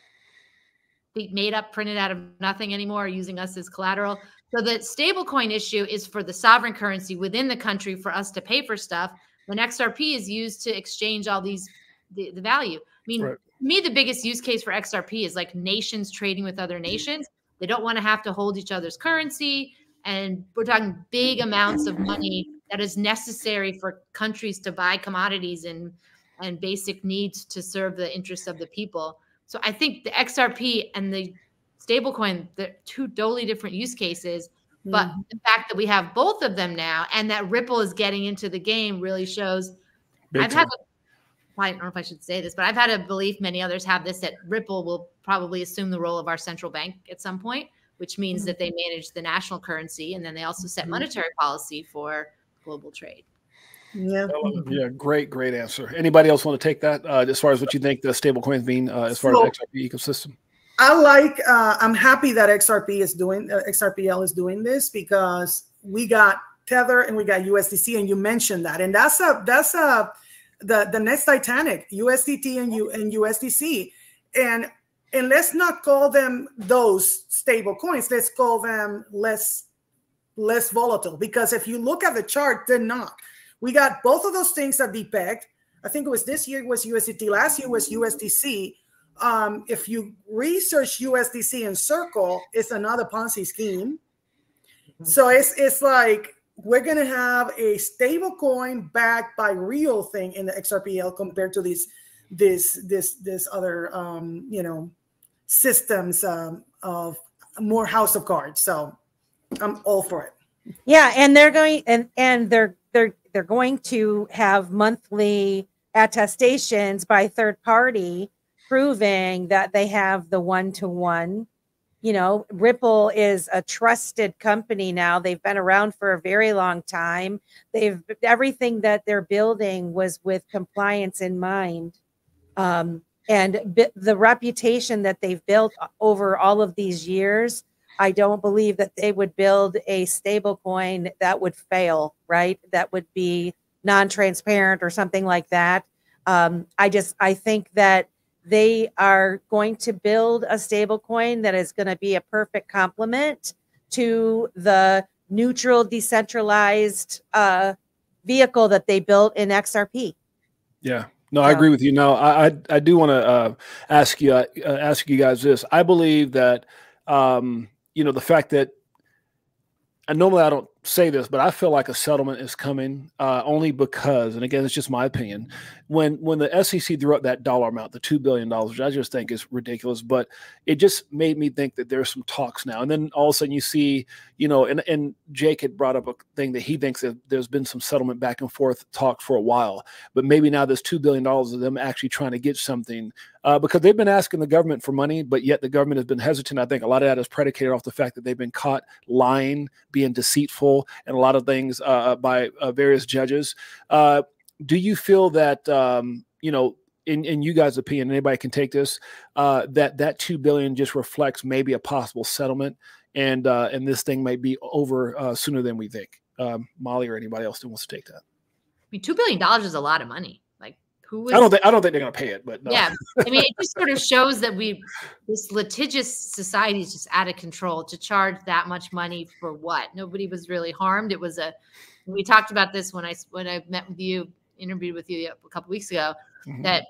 [SPEAKER 2] be made up, printed out of nothing anymore, using us as collateral. So the stablecoin issue is for the sovereign currency within the country for us to pay for stuff. When X R P is used to exchange all these the, the value. I mean,
[SPEAKER 1] Right.
[SPEAKER 2] to me, the biggest use case for X R P is like nations trading with other nations. They don't want to have to hold each other's currency. And we're talking big amounts of money that is necessary for countries to buy commodities and, and basic needs to serve the interests of the people. So I think the X R P and the stablecoin, they're two totally different use cases. But
[SPEAKER 5] Mm-hmm.
[SPEAKER 2] the fact that we have both of them now and that Ripple is getting into the game really shows.
[SPEAKER 1] Big
[SPEAKER 2] I've
[SPEAKER 1] time.
[SPEAKER 2] had, a, well, I don't know if I should say this, but I've had a belief, many others have this, that Ripple will probably assume the role of our central bank at some point, which means
[SPEAKER 5] Mm-hmm.
[SPEAKER 2] that they manage the national currency and then they also set monetary policy for global trade.
[SPEAKER 5] Yeah.
[SPEAKER 1] Yeah, great, great answer. Anybody else want to take that uh, as far as what you think the stablecoins mean uh, as far
[SPEAKER 5] So,
[SPEAKER 1] as X R P ecosystem?
[SPEAKER 5] I like, uh, I'm happy that X R P is doing, uh, X R P L is doing this, because we got Tether and we got U S D C, and you mentioned that. And that's a, that's a, the, the next Titanic, U S D T and, U, and U S D C. And, and let's not call them those stable coins. Let's call them less, less volatile, because if you look at the chart, they're not. We got both of those things that depegged. I think it was this year was U S D T, last year was U S D C. Um, if you research U S D C in Circle, it's another Ponzi scheme. So it's it's like we're gonna have a stable coin backed by real thing in the X R P L compared to these this this this other um, you know systems um, of more house of cards. So I'm all for it.
[SPEAKER 3] Yeah, and they're going and and they're they're they're going to have monthly attestations by third party proving that they have the one-to-one. You know, Ripple is a trusted company now. They've been around for a very long time. They've everything that they're building was with compliance in mind. Um, and b- the reputation that they've built over all of these years, I don't believe that they would build a stable coin that would fail, right? That would be non-transparent or something like that. Um, I just, I think that they are going to build a stable coin that is going to be a perfect complement to the neutral, decentralized uh, vehicle that they built in X R P.
[SPEAKER 1] Yeah. No, I agree with you. Now, I I, I do want to uh, ask you uh, ask you guys this. I believe that um, you know the fact that, and normally I don't say this, but I feel like a settlement is coming uh, only because, and again, it's just my opinion, when when the S E C threw up that dollar amount, the two billion dollars, which I just think is ridiculous, but it just made me think that there's some talks now. And then all of a sudden you see, you know, and, and Jake had brought up a thing that he thinks that there's been some settlement back and forth talk for a while, but maybe now there's two billion dollars of them actually trying to get something uh, because they've been asking the government for money, but yet the government has been hesitant. I think a lot of that is predicated off the fact that they've been caught lying, being deceitful, and a lot of things uh, by uh, various judges. Uh, do you feel that, um, you know, in, in you guys' opinion, anybody can take this, uh, that that two billion dollars just reflects maybe a possible settlement, and uh, and this thing may be over uh, sooner than we think? Um, Molly or anybody else that wants to take that?
[SPEAKER 2] I mean, two billion dollars is a lot of money. Like, who was,
[SPEAKER 1] I don't think I don't think they're going to pay it, but no.
[SPEAKER 2] Yeah, I mean, it just sort of shows that we this litigious society is just out of control to charge that much money for what? Nobody was really harmed. It was a we talked about this when I when I met with you, interviewed with you a couple weeks ago, mm-hmm. that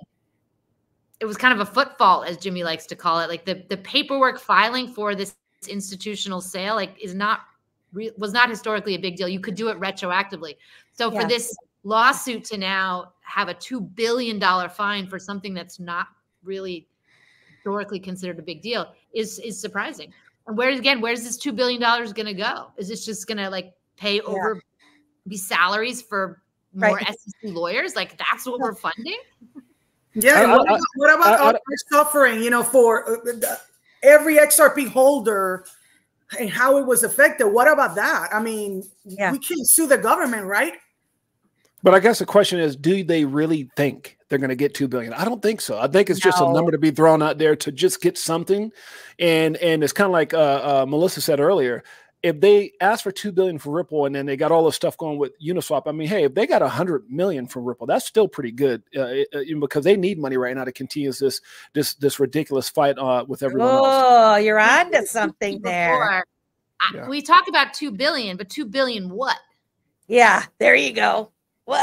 [SPEAKER 2] it was kind of a foot fault, as Jimmy likes to call it. Like the the paperwork filing for this institutional sale, like is not was not historically a big deal. You could do it retroactively. So yes. for this lawsuit to now have a two billion dollars fine for something that's not really historically considered a big deal is is surprising. And where again, where's this two billion dollars going to go? Is this just going to like pay over, yeah. be salaries for more right. S E C lawyers? Like that's what we're funding?
[SPEAKER 5] Yeah. What about, what about I, I, suffering, you know, for every X R P holder and how it was affected? What about that? I mean, yeah. we can't sue the government, right?
[SPEAKER 1] But I guess the question is, do they really think they're going to get two billion dollars? I don't think so. I think it's no. just a number to be thrown out there to just get something. And and it's kind of like uh, uh, Melissa said earlier, if they ask for two billion dollars for Ripple and then they got all this stuff going with Uniswap, I mean, hey, if they got one hundred million dollars from Ripple, that's still pretty good uh, because they need money right now to continue this this this ridiculous fight uh, with everyone
[SPEAKER 3] oh,
[SPEAKER 1] else.
[SPEAKER 3] Oh, you're on to something there.
[SPEAKER 2] I, yeah. We talk about two billion dollars, but two billion dollars what?
[SPEAKER 3] Yeah, there you go. What?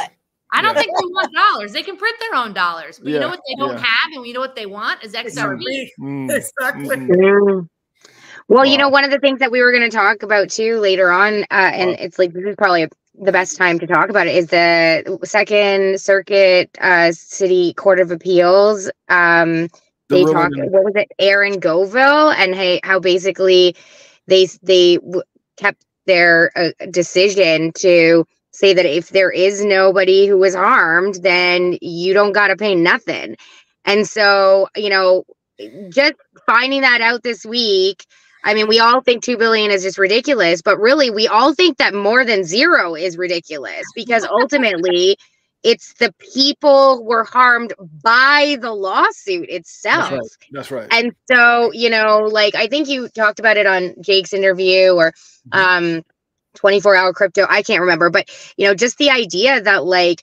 [SPEAKER 2] I don't
[SPEAKER 1] Yeah.
[SPEAKER 2] think they want dollars. They can print their own dollars. But
[SPEAKER 1] Yeah,
[SPEAKER 2] you know what they don't
[SPEAKER 1] yeah.
[SPEAKER 2] have, and we know what they want is X R P.
[SPEAKER 1] Mm,
[SPEAKER 5] Exactly.
[SPEAKER 1] mm,
[SPEAKER 4] Mm. Well, you know,
[SPEAKER 1] Wow.
[SPEAKER 4] one of the things that we were going to talk about too later on, uh, and
[SPEAKER 1] Wow.
[SPEAKER 4] it's like this is probably the best time to talk about it, is the Second Circuit uh, City Court of Appeals. Um,
[SPEAKER 1] The
[SPEAKER 4] they
[SPEAKER 1] ruling
[SPEAKER 4] talk.
[SPEAKER 1] in-
[SPEAKER 4] What was it, Aaron Goville, and hey, how basically they they w- kept their uh, decision to say that if there is nobody who was harmed, then you don't got to pay nothing. And so, you know, just finding that out this week. I mean, we all think two billion is just ridiculous, but really we all think that more than zero is ridiculous because ultimately it's the people who were harmed by the lawsuit itself.
[SPEAKER 1] That's right. That's right.
[SPEAKER 4] And so, you know, like I think you talked about it on Jake's interview or um twenty-four hour crypto. I can't remember, but you know, just the idea that like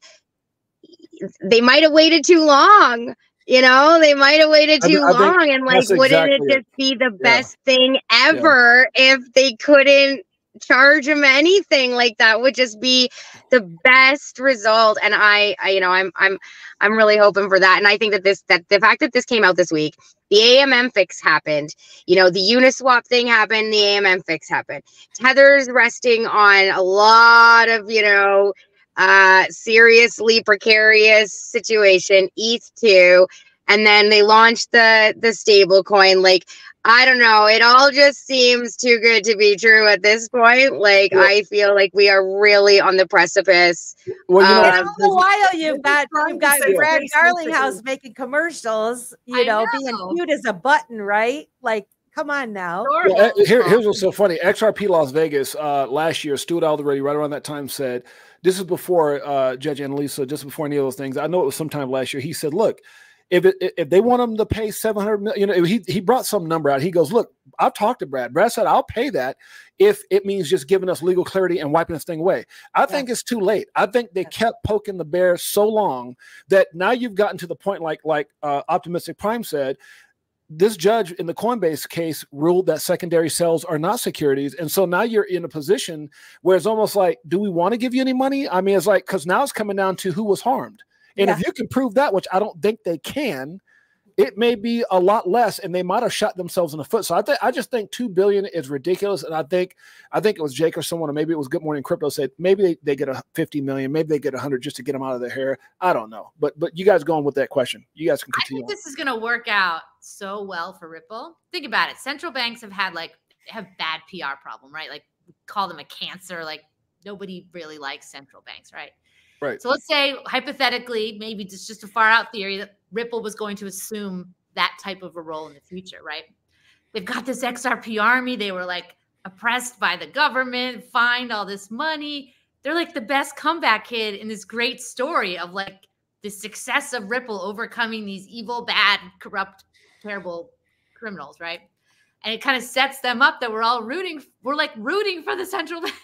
[SPEAKER 4] they might have waited too long. You know, they might have waited
[SPEAKER 1] I
[SPEAKER 4] too
[SPEAKER 1] thi- I think
[SPEAKER 4] long, and like,
[SPEAKER 1] that's
[SPEAKER 4] wouldn't
[SPEAKER 1] exactly
[SPEAKER 4] it
[SPEAKER 1] it.
[SPEAKER 4] just be the
[SPEAKER 1] Yeah.
[SPEAKER 4] best thing ever if they couldn't charge him anything? Like that would just be the best result. And I, I, you know, I'm, I'm, I'm really hoping for that. And I think that this, that the fact that this came out this week, the A M M fix happened. You know, the Uniswap thing happened. The A M M fix happened. Tether's resting on a lot of, you know. Uh, seriously precarious situation, E T H two, and then they launched the the stable coin. Like, I don't know, it all just seems too good to be true at this point. Like,
[SPEAKER 1] Well-
[SPEAKER 4] I feel like we are really on the precipice.
[SPEAKER 1] Well, you know,
[SPEAKER 4] Uh,
[SPEAKER 3] And all the while you've got
[SPEAKER 5] trying
[SPEAKER 3] you've
[SPEAKER 5] to
[SPEAKER 3] got
[SPEAKER 5] say
[SPEAKER 3] Brad
[SPEAKER 5] Facebook
[SPEAKER 3] Garlinghouse
[SPEAKER 5] is-
[SPEAKER 3] making commercials, you
[SPEAKER 2] I
[SPEAKER 3] know,
[SPEAKER 2] know.
[SPEAKER 3] being cute as a button, right? Like, come on now.
[SPEAKER 2] Sure.
[SPEAKER 1] Well, eh, here, here's what's so funny. X R P Las Vegas uh, last year, Stuart Alderete, right around that time, said, this is before uh, Judge Annalisa, just before any of those things. I know it was sometime last year. He said, look, if it, if they want them to pay seven hundred million, you know, he, he brought some number out. He goes, look, I've talked to Brad. Brad said, I'll pay that if it means just giving us legal clarity and wiping this thing away. I think it's too late. I think they kept poking the bear so long that now you've gotten to the point, like, like uh, OptiMystic Prime said, this judge in the Coinbase case ruled that secondary sales are not securities. And so now you're in a position where it's almost like, do we want to give you any money? I mean, it's like, because now it's coming down to who was harmed. And
[SPEAKER 3] Yeah.
[SPEAKER 1] if you can prove that, which I don't think they can, it may be a lot less, and they might have shot themselves in the foot. So I think I just think two billion is ridiculous. And I think I think it was Jake or someone, or maybe it was Good Morning Crypto, said maybe they, they get a fifty million, maybe they get a hundred just to get them out of their hair. I don't know. But but you guys go on with that question. You guys can
[SPEAKER 2] I
[SPEAKER 1] continue.
[SPEAKER 2] think this is going to work out so well for Ripple. Think about it. Central banks have had like have bad P R problem, right? Like we call them a cancer. Like nobody really likes central banks, right?
[SPEAKER 1] Right.
[SPEAKER 2] So let's say hypothetically, maybe just just a far out theory that Ripple was going to assume that type of a role in the future, right? They've got this X R P army. They were like oppressed by the government, fined all this money. They're like the best comeback kid in this great story of like the success of Ripple overcoming these evil, bad, corrupt, terrible criminals, right? And it kind of sets them up that we're all rooting. We're like rooting for the central bank,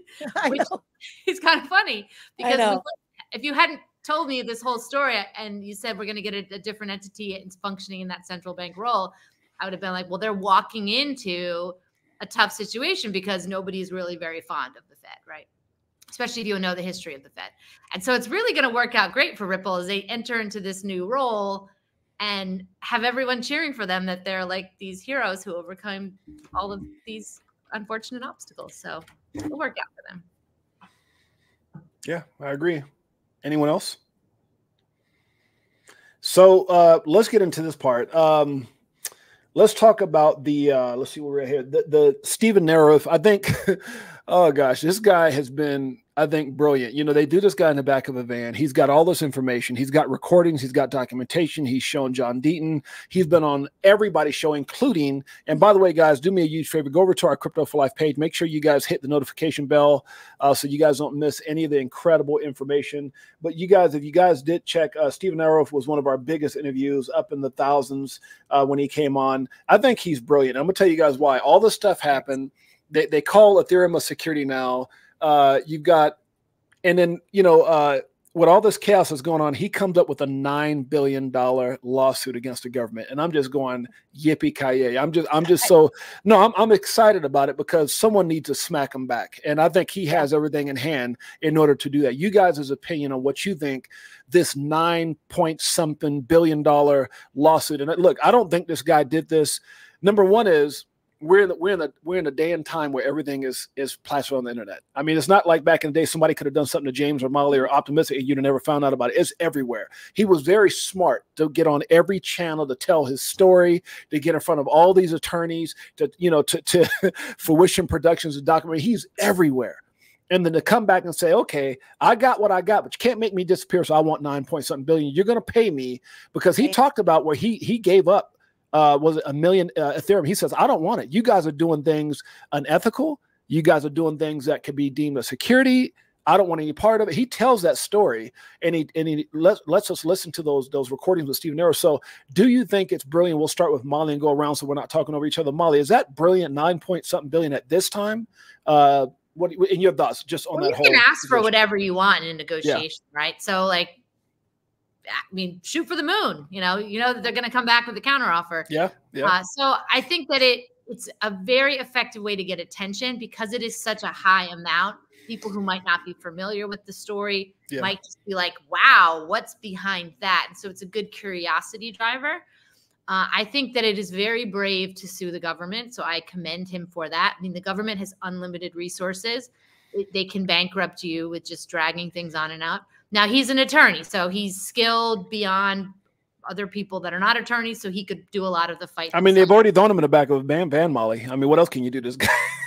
[SPEAKER 3] I
[SPEAKER 2] which
[SPEAKER 3] know.
[SPEAKER 2] is kind of funny
[SPEAKER 3] I
[SPEAKER 2] because
[SPEAKER 3] know.
[SPEAKER 2] if you hadn't told me this whole story and you said we're going to get a, a different entity and functioning in that central bank role, I would have been like, well, they're walking into a tough situation because nobody's really very fond of the Fed, right? Especially if you know the history of the Fed. And so it's really going to work out great for Ripple as they enter into this new role and have everyone cheering for them that they're like these heroes who overcome all of these unfortunate obstacles. So it'll work out for them.
[SPEAKER 1] Yeah, I agree. Anyone else? So uh, let's get into this part. Um, let's talk about the, uh, let's see where we're at here. The, the Stephen Naroff, I think, oh gosh, this guy has been, I think, brilliant. You know, they do this guy in the back of a van. He's got all this information. He's got recordings. He's got documentation. He's shown John Deaton. He's been on everybody's show, including, and by the way, guys, do me a huge favor. Go over to our Crypto for Life page. Make sure you guys hit the notification bell uh, so you guys don't miss any of the incredible information. But you guys, if you guys did check, uh, Stephen Naroff was one of our biggest interviews, up in the thousands uh, when he came on. I think he's brilliant. I'm going to tell you guys why. All this stuff happened. They, they call Ethereum a security now. Uh, you've got, and then, you know, uh, with all this chaos that's going on, he comes up with a nine billion dollar lawsuit against the government. And I'm just going, yippee-ki-yay. I'm just, I'm just so, no, I'm, I'm excited about it because someone needs to smack him back. And I think he has everything in hand in order to do that. You guys' opinion on what you think this nine point something billion dollar lawsuit. And look, I don't think this guy did this. Number one is, We're in, the, we're in the we're in a day and time where everything is is plastered on the internet. I mean, it's not like back in the day somebody could have done something to James or Molly or OptiMystic and you'd have never found out about it. It's everywhere. He was very smart to get on every channel to tell his story, to get in front of all these attorneys, to you know, to to Fruition Productions and document. He's everywhere. And then to come back and say, okay, I got what I got, but you can't make me disappear. So I want nine point something billion. You're going to pay me because he talked about where he he gave up. Uh, was it a million uh, Ethereum? He says, I don't want it. You guys are doing things unethical. You guys are doing things that could be deemed a security. I don't want any part of it. He tells that story, and he and he lets, lets us listen to those those recordings with Steve Nero. So do you think it's brilliant? We'll start with Molly and go around so we're not talking over each other. Molly, is that brilliant nine point something billion at this time? Uh, what in your thoughts just on
[SPEAKER 2] well,
[SPEAKER 1] that
[SPEAKER 2] you
[SPEAKER 1] whole
[SPEAKER 2] can ask for
[SPEAKER 1] situation?
[SPEAKER 2] whatever you want in a negotiation,
[SPEAKER 1] Yeah.
[SPEAKER 2] right? So like, I mean, shoot for the moon. You know, you know that they're going to come back with a counteroffer.
[SPEAKER 1] Yeah, yeah.
[SPEAKER 2] Uh, so I think that it it's a very effective way to get attention because it is such a high amount. People who might not be familiar with the story
[SPEAKER 1] Yeah.
[SPEAKER 2] might just be like, "Wow, what's behind that?" And so it's a good curiosity driver. Uh, I think that it is very brave to sue the government, so I commend him for that. I mean, the government has unlimited resources; it, they can bankrupt you with just dragging things on and out. Now, he's an attorney, so he's skilled beyond other people that are not attorneys, so he could do a lot of the fight.
[SPEAKER 1] I mean, they've already thrown him in the back of a van, van Molly. I mean, what else can you do to this guy?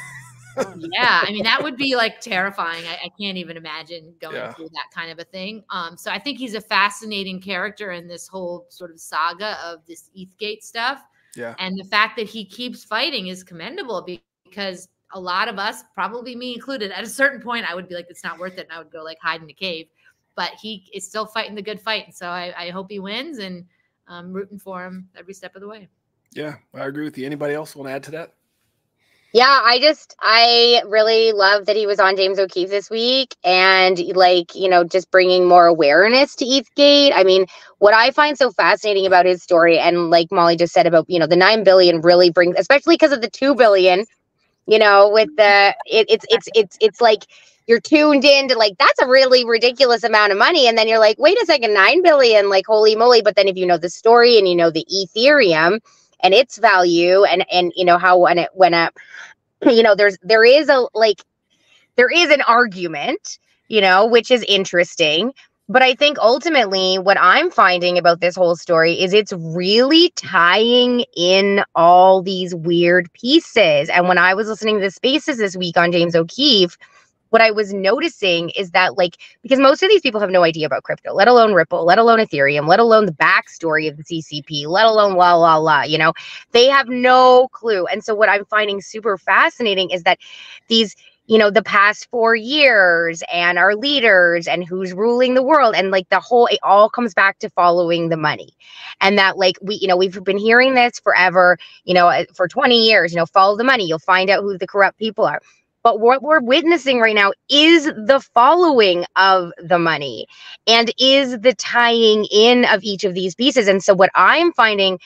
[SPEAKER 2] Yeah, I mean, that would be like terrifying. I, I can't even imagine going
[SPEAKER 1] Yeah.
[SPEAKER 2] through that kind of a thing. Um, so I think he's a fascinating character in this whole sort of saga of this ETHGate stuff.
[SPEAKER 1] Yeah.
[SPEAKER 2] And the fact that he keeps fighting is commendable because a lot of us, probably me included, at a certain point, I would be like, it's not worth it. And I would go like hide in a cave. But he is still fighting the good fight. And so I, I hope he wins, and I'm rooting for him every step of the way.
[SPEAKER 1] Yeah, I agree with you. Anybody else want to add to that?
[SPEAKER 4] Yeah, I just, I really love that he was on James O'Keefe this week and like, you know, just bringing more awareness to ETHGate. I mean, what I find so fascinating about his story, and like Molly just said about, you know, the nine billion really brings, especially because of the two billion, you know, with the, it, it's, it's, it's, it's like, you're tuned in to like, that's a really ridiculous amount of money. And then you're like, wait a second, nine billion, like, holy moly. But then if you know the story and you know the Ethereum and its value and, and, you know, how when it went up, you know, there's, there is a, like, there is an argument, you know, which is interesting. But I think ultimately what I'm finding about this whole story is it's really tying in all these weird pieces. And when I was listening to the spaces this week on James O'Keefe, what I was noticing is that, like, because most of these people have no idea about crypto, let alone Ripple, let alone Ethereum, let alone the backstory of the C C P, let alone la, la, la, you know, they have no clue. And so what I'm finding super fascinating is that these, you know, the past four years and our leaders and who's ruling the world and like the whole, it all comes back to following the money. And that like we, you know, we've been hearing this forever, you know, for twenty years, you know, follow the money, you'll find out who the corrupt people are. But what we're witnessing right now is the following of the money and is the tying in of each of these pieces. And so what I'm finding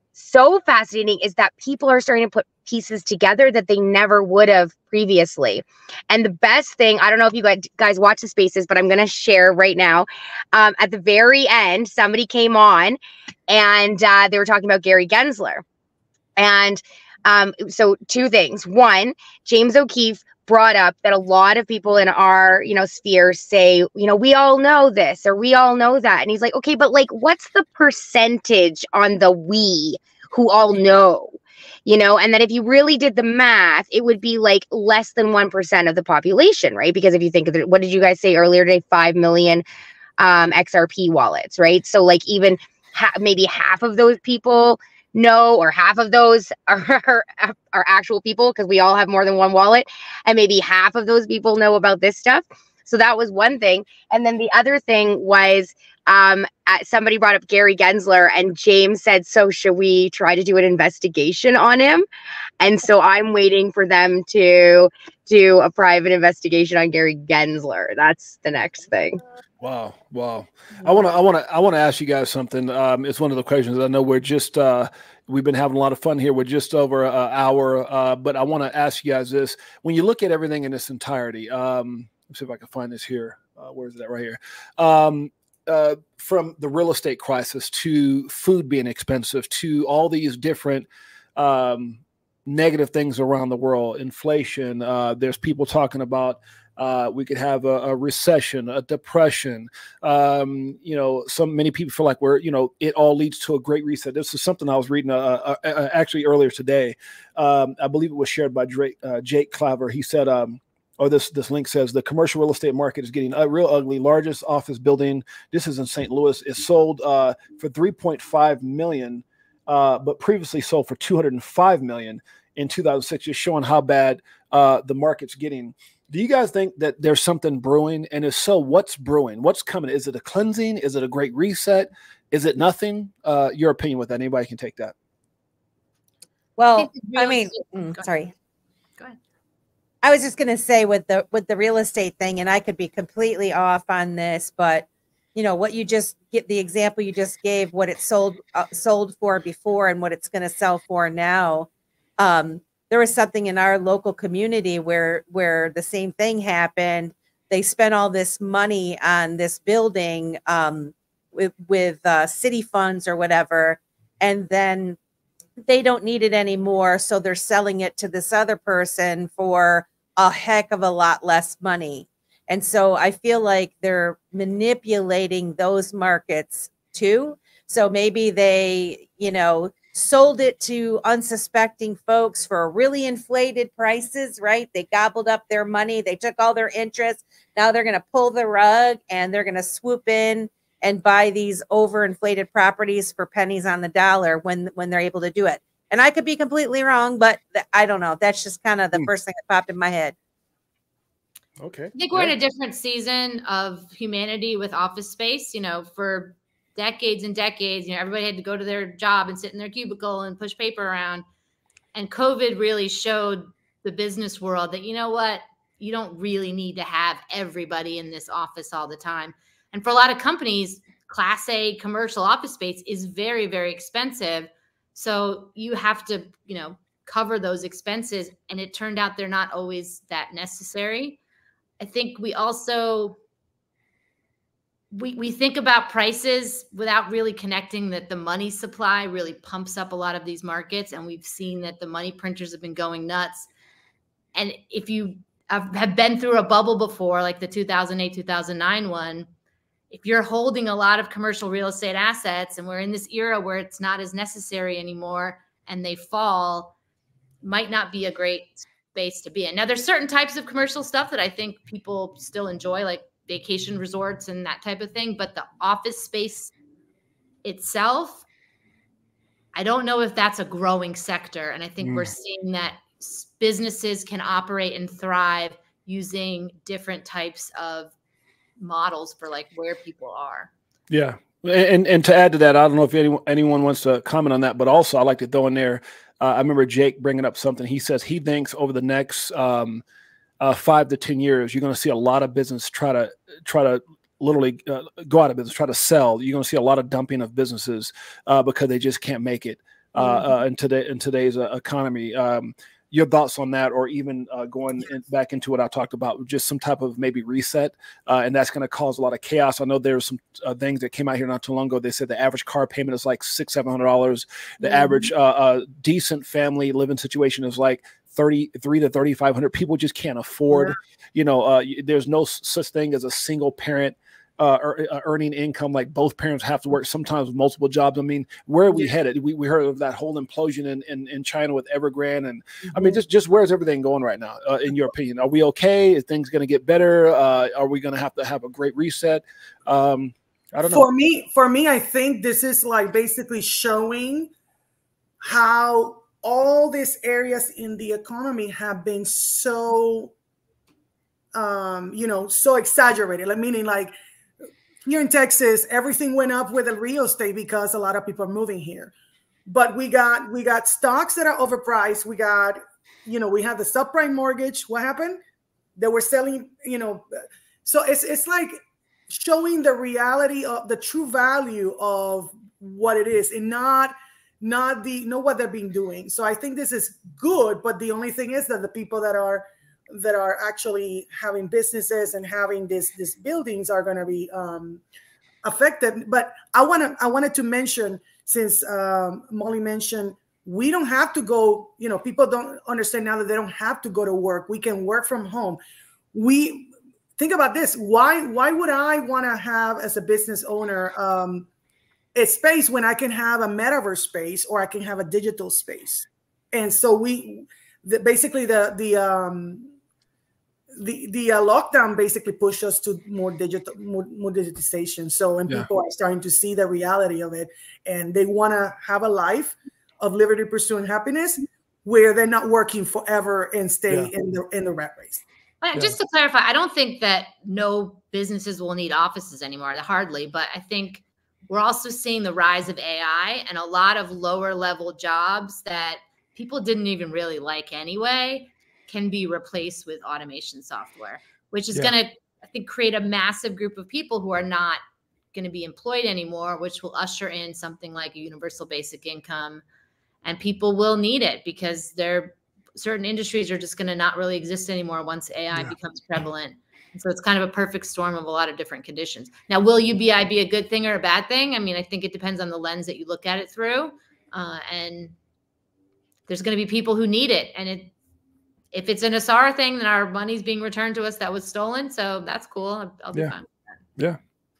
[SPEAKER 4] so fascinating is that people are starting to put pieces together that they never would have previously. And the best thing, I don't know if you guys watch the spaces, but I'm going to share right now. Um, at the very end, somebody came on and uh, they were talking about Gary Gensler. And um, so two things. One, James O'Keefe brought up that a lot of people in our, you know, sphere say, you know, we all know this or we all know that. And he's like, okay, but like, what's the percentage on the we who all know, you know? And that if you really did the math, it would be like less than one percent of the population, right? Because if you think of it, what did you guys say earlier today? five million um, X R P wallets, right? So like even ha maybe half of those people know, or half of those are, are, are actual people because we all have more than one wallet, and maybe half of those people know about this stuff. So that was one thing. And then the other thing was um, somebody brought up Gary Gensler, and James said, so should we try to do an investigation on him? And so I'm waiting for them to do a private investigation on Gary Gensler. That's the next thing.
[SPEAKER 1] Wow. Wow. I want to, I want to, I want to ask you guys something. Um, it's one of the questions. I know we're just, uh, we've been having a lot of fun here. We're just over an hour. Uh, but I want to ask you guys this. When you look at everything in its entirety, um, let's see if I can find this here. Uh, where is that? Right here. Um, uh, from the real estate crisis to food being expensive to all these different, um, negative things around the world, inflation. Uh, there's people talking about, Uh, we could have a, a recession, a depression. Um, you know, so many people feel like we're, you know, it all leads to a great reset. This is something I was reading uh, uh, uh, actually earlier today. Um, I believe it was shared by Drake, uh, Jake Claver. He said, um, or this this link says, the commercial real estate market is getting uh, real ugly. Largest office building, this is in Saint Louis, is sold uh, for three point five million dollars, uh, but previously sold for two hundred five million dollars in two thousand six, just showing how bad uh, the market's getting. Do you guys think that there's something brewing? And if so, what's brewing? What's coming? Is it a cleansing? Is it a great reset? Is it nothing? Uh, your opinion with that? Anybody can take that.
[SPEAKER 3] Well, I mean, mm,
[SPEAKER 2] Go
[SPEAKER 3] sorry.
[SPEAKER 2] Go ahead.
[SPEAKER 3] I was just going to say with the with the real estate thing, and I could be completely off on this, but you know what you just get the example you just gave, what it sold uh, sold for before and what it's going to sell for now. Um, There was something in our local community where where the same thing happened. They spent all this money on this building um, with with uh, city funds or whatever, and then they don't need it anymore. So they're selling it to this other person for a heck of a lot less money. And so I feel like they're manipulating those markets too. So maybe they, you know, sold it to unsuspecting folks for really inflated prices, right? They gobbled up their money. They took all their interest. Now they're going to pull the rug and they're going to swoop in and buy these overinflated properties for pennies on the dollar when, when they're able to do it. And I could be completely wrong, but I don't know. That's just kind of the
[SPEAKER 1] Hmm.
[SPEAKER 3] first thing that popped in my head.
[SPEAKER 1] Okay.
[SPEAKER 2] I think we're
[SPEAKER 1] Yeah.
[SPEAKER 2] in a different season of humanity with office space. You know, for decades and decades, you know, everybody had to go to their job and sit in their cubicle and push paper around. And COVID really showed the business world that, you know what, you don't really need to have everybody in this office all the time. And for a lot of companies, Class A commercial office space is very, very expensive. So you have to, you know, cover those expenses. And it turned out they're not always that necessary. I think we also We, we think about prices without really connecting that the money supply really pumps up a lot of these markets. And we've seen that the money printers have been going nuts. And if you have been through a bubble before, like the two thousand eight, two thousand nine one, if you're holding a lot of commercial real estate assets and we're in this era where it's not as necessary anymore and they fall, might not be a great space to be in. Now, there's certain types of commercial stuff that I think people still enjoy, like vacation resorts and that type of thing. But the office space itself, I don't know if that's a growing sector. And I think mm. we're seeing that businesses can operate and thrive using different types of models for like where people are.
[SPEAKER 1] Yeah. And and to add to that, I don't know if anyone, anyone wants to comment on that, but also I like to throw in there, uh, I remember Jake bringing up something. He says he thinks over the next um, uh, five to ten years, you're going to see a lot of business try to try to literally uh, go out of business, try to sell. You're going to see a lot of dumping of businesses uh, because they just can't make it uh, mm-hmm. uh, in today in today's uh, economy. Um, your thoughts on that, or even uh, going in, back into what I talked about, just some type of maybe reset, uh, and that's going to cause a lot of chaos. I know there's some uh, things that came out here not too long ago. They said the average car payment is like six, seven hundred dollars. The mm-hmm. average uh, uh, decent family living situation is like thirty-three to thirty-five hundred. People just can't afford. Yeah. You know, uh, there's no such thing as a single parent Uh, or, uh, earning income. Like both parents have to work sometimes with multiple jobs. I mean, where are we yeah. headed? We, we heard of that whole implosion in, in, in China with Evergrande. And mm-hmm. I mean, just, just where's everything going right now? Uh, in your opinion, are we okay? Is things going to get better? Uh, are we going to have to have a great reset? Um, I don't know.
[SPEAKER 5] For me, for me, I think this is like basically showing how all these areas in the economy have been so, um, you know, so exaggerated. Like meaning like, here in Texas, everything went up with the real estate because a lot of people are moving here. But we got we got stocks that are overpriced. We got, you know, we have the subprime mortgage. What happened? They were selling, you know. So it's it's like showing the reality of the true value of what it is, and not not the know what they're being doing. So I think this is good, but the only thing is that the people that are that are actually having businesses and having this these buildings are going to be um, affected. But I want to I wanted to mention, since um, Molly mentioned, we don't have to go. You know, people don't understand now that they don't have to go to work. We can work from home. We think about this. Why why would I want to have, as a business owner, um, a space when I can have a metaverse space, or I can have a digital space? And so we the, basically the the um, the the uh, lockdown basically pushed us to more digital more, more digitization. So and
[SPEAKER 1] Yeah.
[SPEAKER 5] people are starting to see the reality of it, and they want to have a life of liberty, pursuing happiness, where they're not working forever and stay
[SPEAKER 1] Yeah.
[SPEAKER 5] in the in the rat race.
[SPEAKER 2] But
[SPEAKER 1] Yeah.
[SPEAKER 2] just to clarify, I don't think that no businesses will need offices anymore, hardly. But I think we're also seeing the rise of A I, and a lot of lower level jobs that people didn't even really like anyway can be replaced with automation software, which is
[SPEAKER 1] Yeah.
[SPEAKER 2] going to, I think, create a massive group of people who are not going to be employed anymore, which will usher in something like a universal basic income. And people will need it because there certain industries are just going to not really exist anymore once A I
[SPEAKER 1] Yeah.
[SPEAKER 2] becomes prevalent. And so it's kind of a perfect storm of a lot of different conditions. Now, will U B I be a good thing or a bad thing? I mean, I think it depends on the lens that you look at it through. Uh, and there's going to be people who need it. And it, if it's an A S A R thing, then our money's being returned to us that was stolen. So that's cool. I'll, I'll be
[SPEAKER 1] Yeah.
[SPEAKER 2] fine with that.
[SPEAKER 1] Yeah.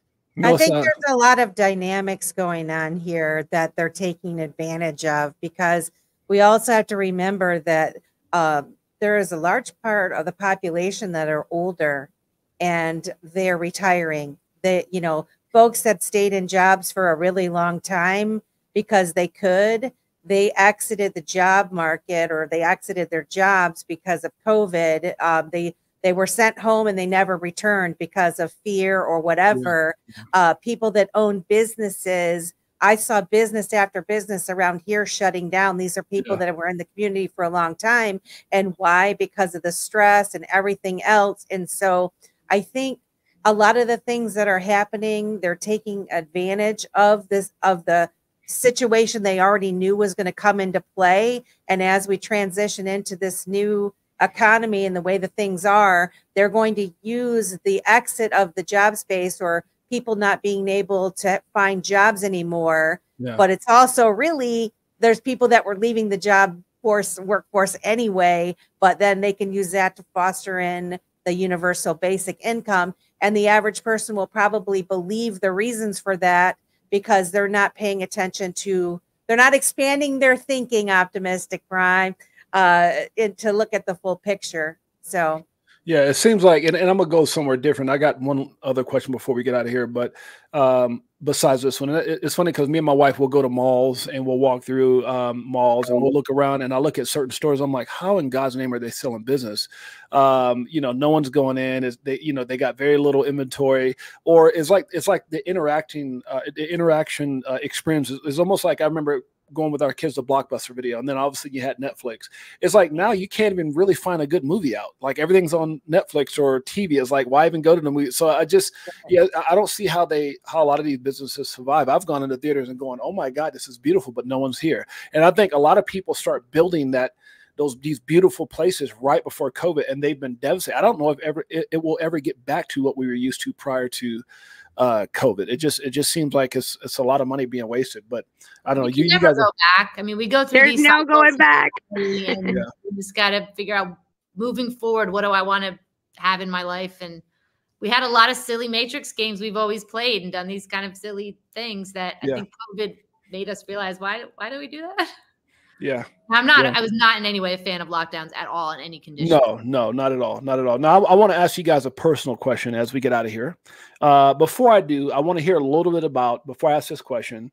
[SPEAKER 3] I think
[SPEAKER 1] Melissa,
[SPEAKER 3] there's a lot of dynamics going on here that they're taking advantage of, because we also have to remember that uh, there is a large part of the population that are older and they're retiring. They, you know, folks that stayed in jobs for a really long time because they could, they exited the job market, or they exited their jobs because of COVID. Um, they They were sent home and they never returned because of fear or whatever.
[SPEAKER 1] Yeah.
[SPEAKER 3] Uh, people that own businesses, I saw business after business around here shutting down. These are people
[SPEAKER 1] Yeah.
[SPEAKER 3] that were in the community for a long time. And why? Because of the stress and everything else. And so I think a lot of the things that are happening, they're taking advantage of this, of the situation they already knew was going to come into play. And as we transition into this new economy and the way the things are, they're going to use the exit of the job space, or people not being able to find jobs anymore.
[SPEAKER 1] Yeah.
[SPEAKER 3] But it's also really, there's people that were leaving the job force workforce anyway, but then they can use that to foster in the universal basic income. And the average person will probably believe the reasons for that because they're not paying attention to, they're not expanding their thinking, optimistic Prime, uh and to look at the full picture. So
[SPEAKER 1] yeah, it seems like, and, and I'm gonna go somewhere different. I got one other question before we get out of here, but um besides this one, it, it's funny because me and my wife will go to malls and we'll walk through um malls and we'll look around, and I look at certain stores. I'm like, how in God's name are they still in business? Um, you know, no one's going in. Is they, you know, they got very little inventory, or it's like it's like the interacting uh, the interaction uh, experience is, is almost like, I remember going with our kids to Blockbuster Video, and then obviously you had Netflix. It's like now you can't even really find a good movie out. Like everything's on Netflix or T V. It's like, why even go to the movie? So I just, yeah, I don't see how they, how a lot of these businesses survive. I've gone into theaters and going, oh my God, this is beautiful, but no one's here. And I think a lot of people start building that, those, these beautiful places right before COVID, and they've been devastated. I don't know if ever, it, it will ever get back to what we were used to prior to uh COVID. It just it just seems like it's it's a lot of money being wasted. But I don't know. You, you
[SPEAKER 2] never
[SPEAKER 1] guys
[SPEAKER 2] go
[SPEAKER 1] are,
[SPEAKER 2] back. I mean, we go through
[SPEAKER 4] There's
[SPEAKER 2] these
[SPEAKER 4] no
[SPEAKER 2] cycles
[SPEAKER 4] going back.
[SPEAKER 2] and
[SPEAKER 1] Yeah.
[SPEAKER 2] we just got to figure out moving forward, what do I want to have in my life? And we had a lot of silly Matrix games we've always played and done these kind of silly things that I
[SPEAKER 1] Yeah.
[SPEAKER 2] think COVID made us realize, why why do we do that?
[SPEAKER 1] yeah.
[SPEAKER 2] I'm not,
[SPEAKER 1] Yeah.
[SPEAKER 2] I was not in any way a fan of lockdowns at all in any condition.
[SPEAKER 1] No, no, not at all. Not at all. Now, I, I want to ask you guys a personal question as we get out of here. Uh, before I do, I want to hear a little bit about, before I ask this question,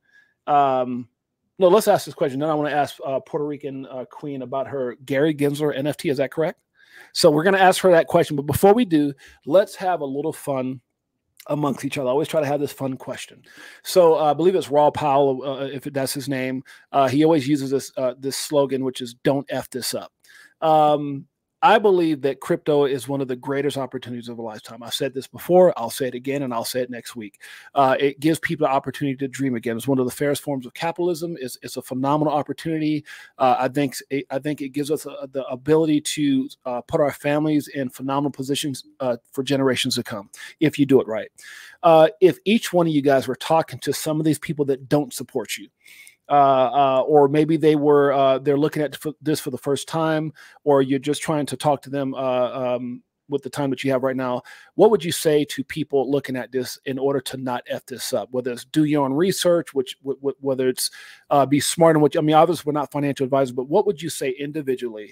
[SPEAKER 1] um, no, let's ask this question. Then I want to ask uh, Puerto Rican uh, Queen about her Gary Gensler N F T. Is that correct? So we're going to ask her that question. But before we do, let's have a little fun amongst each other. I always try to have this fun question. So uh, I believe it's Raw Powell, uh, if that's his name. Uh, he always uses this uh, this slogan, which is "Don't F this up." Um, I believe that crypto is one of the greatest opportunities of a lifetime. I said this before, I'll say it again, and I'll say it next week. Uh, it gives people the opportunity to dream again. It's one of the fairest forms of capitalism. It's, it's a phenomenal opportunity. Uh, I think it, I think it gives us a, the ability to uh, put our families in phenomenal positions uh, for generations to come, if you do it right. Uh, if each one of you guys were talking to some of these people that don't support you, Uh, uh, or maybe they were uh, they're looking at this for the first time, or you're just trying to talk to them uh, um, with the time that you have right now. What would you say to people looking at this in order to not F this up? Whether it's do your own research, which whether it's uh, be smart in what I mean, obviously we're not financial advisors, but what would you say individually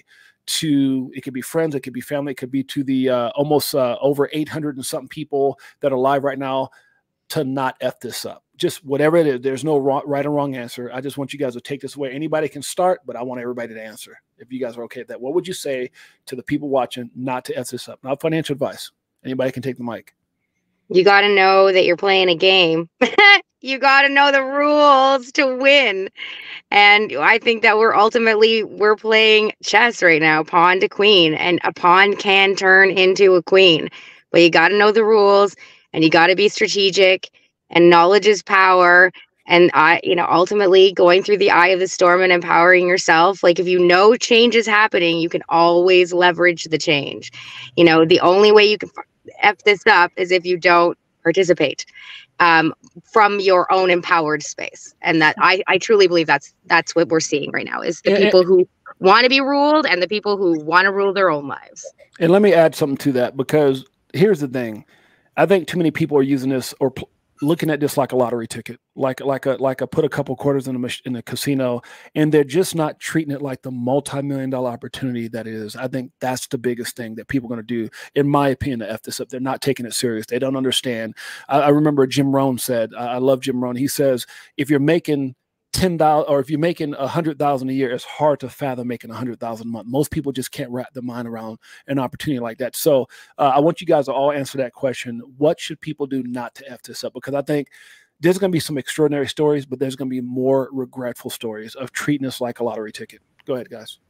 [SPEAKER 1] to, it could be friends, it could be family, it could be to the uh, almost uh, over eight hundred and something people that are live right now, to not F this up? Just whatever it is. There's no wrong, right or wrong answer. I just want you guys to take this away. Anybody can start, but I want everybody to answer. If you guys are okay with that, what would you say to the people watching not to F this up? Not financial advice. Anybody can take the mic.
[SPEAKER 4] You got to know that you're playing a game. You got to know the rules to win. And I think that we're ultimately, we're playing chess right now, pawn to queen, and a pawn can turn into a queen, but you got to know the rules, and you got to be strategic, and knowledge is power. And I, you know, ultimately going through the eye of the storm and empowering yourself. Like, if you know change is happening, you can always leverage the change. You know, the only way you can F this up is if you don't participate um, from your own empowered space. And that I, I truly believe that's, that's what we're seeing right now, is the
[SPEAKER 1] and,
[SPEAKER 4] people who want to be ruled and the people who want to rule their own lives.
[SPEAKER 1] And let me add something to that, because here's the thing. I think too many people are using this or looking at this like a lottery ticket, like like a like a put a couple quarters in a in a casino, and they're just not treating it like the multi-million dollar opportunity that it is. I think that's the biggest thing that people are going to do, in my opinion, to F this up. They're not taking it serious. They don't understand. I, I remember Jim Rohn said, I, I love Jim Rohn. He says, if you're making ten thousand, or if you're making a hundred thousand a year, it's hard to fathom making a hundred thousand a month. Most people just can't wrap their mind around an opportunity like that. So uh, I want you guys to all answer that question. What should people do not to F this up? Because I think there's going to be some extraordinary stories, but there's going to be more regretful stories of treating this like a lottery ticket. Go ahead, guys.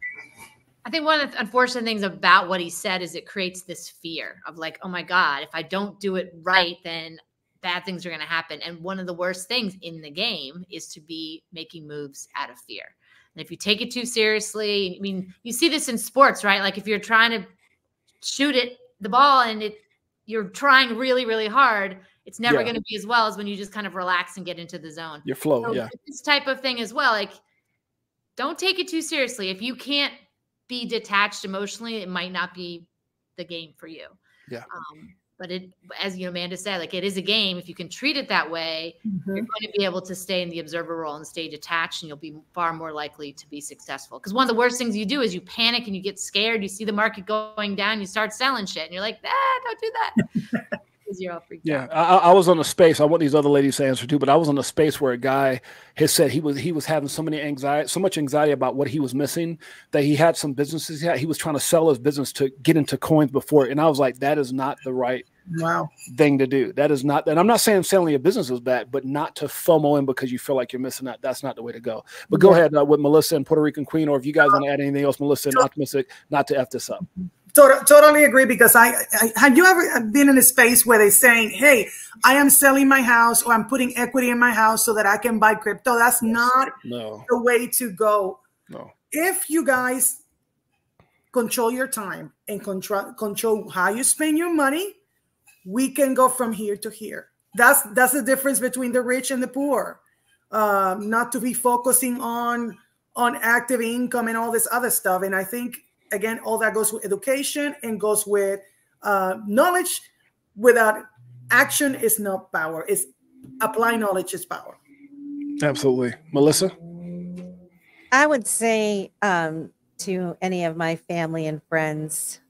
[SPEAKER 2] I think one of the unfortunate things about what he said is it creates this fear of like, oh my God, if I don't do it right, then bad things are going to happen. And one of the worst things in the game is to be making moves out of fear. And if you take it too seriously, I mean, you see this in sports, right? Like if you're trying to shoot it, the ball, and it, you're trying really, really hard, it's never yeah. going to be as well as when you just kind of relax and get into the zone.
[SPEAKER 1] Your flow,
[SPEAKER 2] so
[SPEAKER 1] yeah.
[SPEAKER 2] This type of thing as well. Like, don't take it too seriously. If you can't be detached emotionally, it might not be the game for you.
[SPEAKER 1] Yeah.
[SPEAKER 2] Um, But it, as you know, Amanda said, like it is a game. If you can treat it that way, mm-hmm. you're going to be able to stay in the observer role and stay detached, and you'll be far more likely to be successful. Because one of the worst things you do is you panic and you get scared. You see the market going down, you start selling shit, and you're like, ah, don't do that. Because you're all freaked
[SPEAKER 1] yeah,
[SPEAKER 2] out.
[SPEAKER 1] I, I was on a space. I want these other ladies to answer too, but I was on a space where a guy has said he was he was having so many anxiety, so much anxiety about what he was missing, that he had some businesses. He, had, he was trying to sell his business to get into coins before, and I was like, that is not the right
[SPEAKER 5] wow
[SPEAKER 1] thing to do. That is not, and I'm not saying selling your business is bad, but not to FOMO in because you feel like you're missing out. That's not the way to go. But go yeah. ahead uh, with Melissa and Puerto Rican Queen, or if you guys want to add anything else, Melissa and OptiMystic, not to F this up.
[SPEAKER 5] Totally, totally agree, because I, I have you ever been in a space where they're saying, hey, I am selling my house, or I'm putting equity in my house so that I can buy crypto? That's not
[SPEAKER 1] no.
[SPEAKER 5] the way to go.
[SPEAKER 1] No.
[SPEAKER 5] If you guys control your time and control control how you spend your money, we can go from here to here. That's that's the difference between the rich and the poor. Um, not to be focusing on on active income and all this other stuff. And I think, again, all that goes with education and goes with uh, knowledge. Without action is not power. It's apply knowledge is power.
[SPEAKER 1] Absolutely. Melissa?
[SPEAKER 3] I would say um, to any of my family and friends,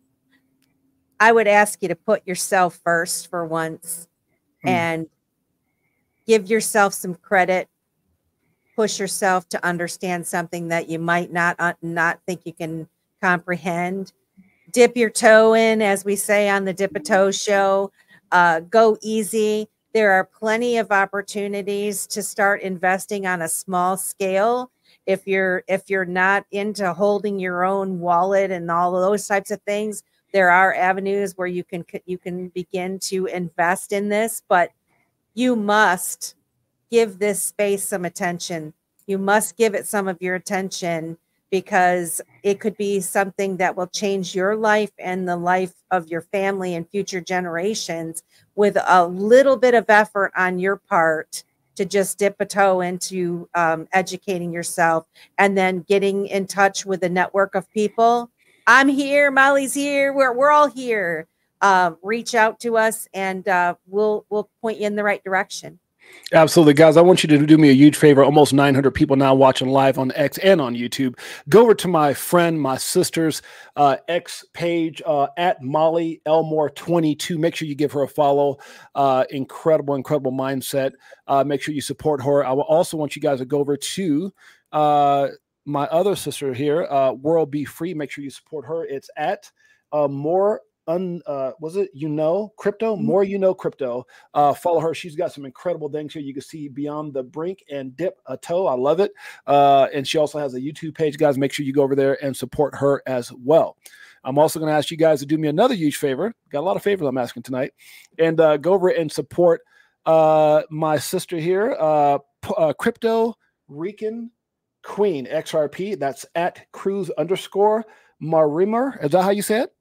[SPEAKER 3] I would ask you to put yourself first for once mm. and give yourself some credit. Push yourself to understand something that you might not uh, not think you can comprehend. Dip your toe in, as we say on the Dip a Toe show. Uh, go easy. There are plenty of opportunities to start investing on a small scale. if you're if you're not into holding your own wallet and all of those types of things, there are avenues where you can you can begin to invest in this, but you must give this space some attention. You must give it some of your attention, because it could be something that will change your life and the life of your family and future generations, with a little bit of effort on your part to just dip a toe into um, educating yourself, and then getting in touch with a network of people. I'm here, Molly's here, we're, we're all here. Uh, reach out to us, and uh, we'll, we'll point you in the right direction.
[SPEAKER 1] Absolutely, guys. I want you to do me a huge favor. Almost nine hundred people now watching live on X and on YouTube. Go over to my friend, my sister's uh, X page uh, at Molly Elmore twenty-two. Make sure you give her a follow. Uh, incredible, incredible mindset. Uh, make sure you support her. I will also want you guys to go over to uh, my other sister here, uh, WorldBeFree. Make sure you support her. It's at uh, more. Un, uh, was it, you know, crypto, more, you know, crypto, uh, follow her. She's got some incredible things here. You can see beyond the brink and dip a toe. I love it. Uh, and she also has a YouTube page, guys. Make sure you go over there and support her as well. I'm also going to ask you guys to do me another huge favor. Got a lot of favors I'm asking tonight, and uh, go over and support uh, my sister here, uh, uh, Crypto Rican Queen X R P. That's at Cruz underscore Marimer. Is that how you say it?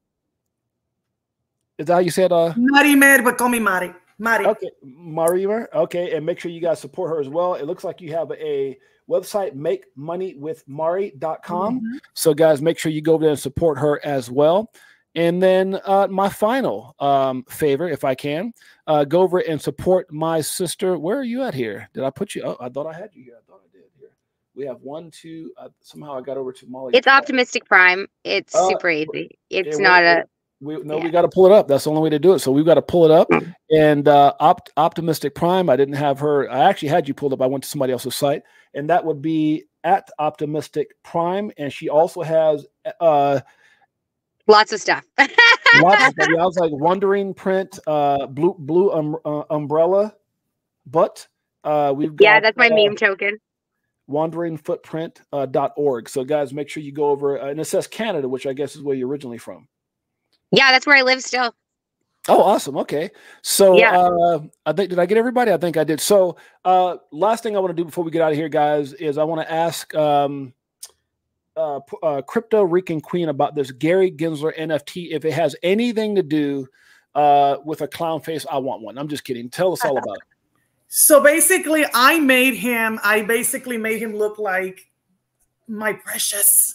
[SPEAKER 1] Is that how you said? Uh,
[SPEAKER 5] Marimer, but call me Mari. Mari.
[SPEAKER 1] Okay, Marimer. Okay, and make sure you guys support her as well. It looks like you have a website, make money with mari dot com. Mm-hmm. So, guys, make sure you go over there and support her as well. And then uh, my final um, favor, if I can, uh, go over and support my sister. Where are you at here? Did I put you? Oh, I thought I had you here. I thought I did here. We have one, two. Uh, somehow I got over to Molly.
[SPEAKER 4] It's OptiMystic Prime. It's uh, super easy. It's not a.
[SPEAKER 1] We no, yeah. we got to pull it up. That's the only way to do it. So we've got to pull it up. And uh, Opt OptiMystic Prime, I didn't have her. I actually had you pulled up. I went to somebody else's site, and that would be at OptiMystic Prime. And she also has uh,
[SPEAKER 4] lots of stuff.
[SPEAKER 1] lots of stuff. I was like Wandering Print, uh, blue blue um, uh, umbrella, but uh, we've got,
[SPEAKER 4] yeah, that's my
[SPEAKER 1] uh,
[SPEAKER 4] meme token.
[SPEAKER 1] wandering footprint dot org. So guys, make sure you go over, uh, and it says Canada, which I guess is where you're originally from.
[SPEAKER 4] Yeah, that's where I live still.
[SPEAKER 1] Oh, awesome. Okay. So
[SPEAKER 4] yeah.
[SPEAKER 1] uh, I think, did I get everybody? I think I did. So uh, last thing I want to do before we get out of here, guys, is I want to ask um, uh, uh, Crypto Rican Queen about this Gary Gensler N F T. If it has anything to do uh, with a clown face, I want one. I'm just kidding. Tell us all about it.
[SPEAKER 5] So basically, I made him, I basically made him look like my precious.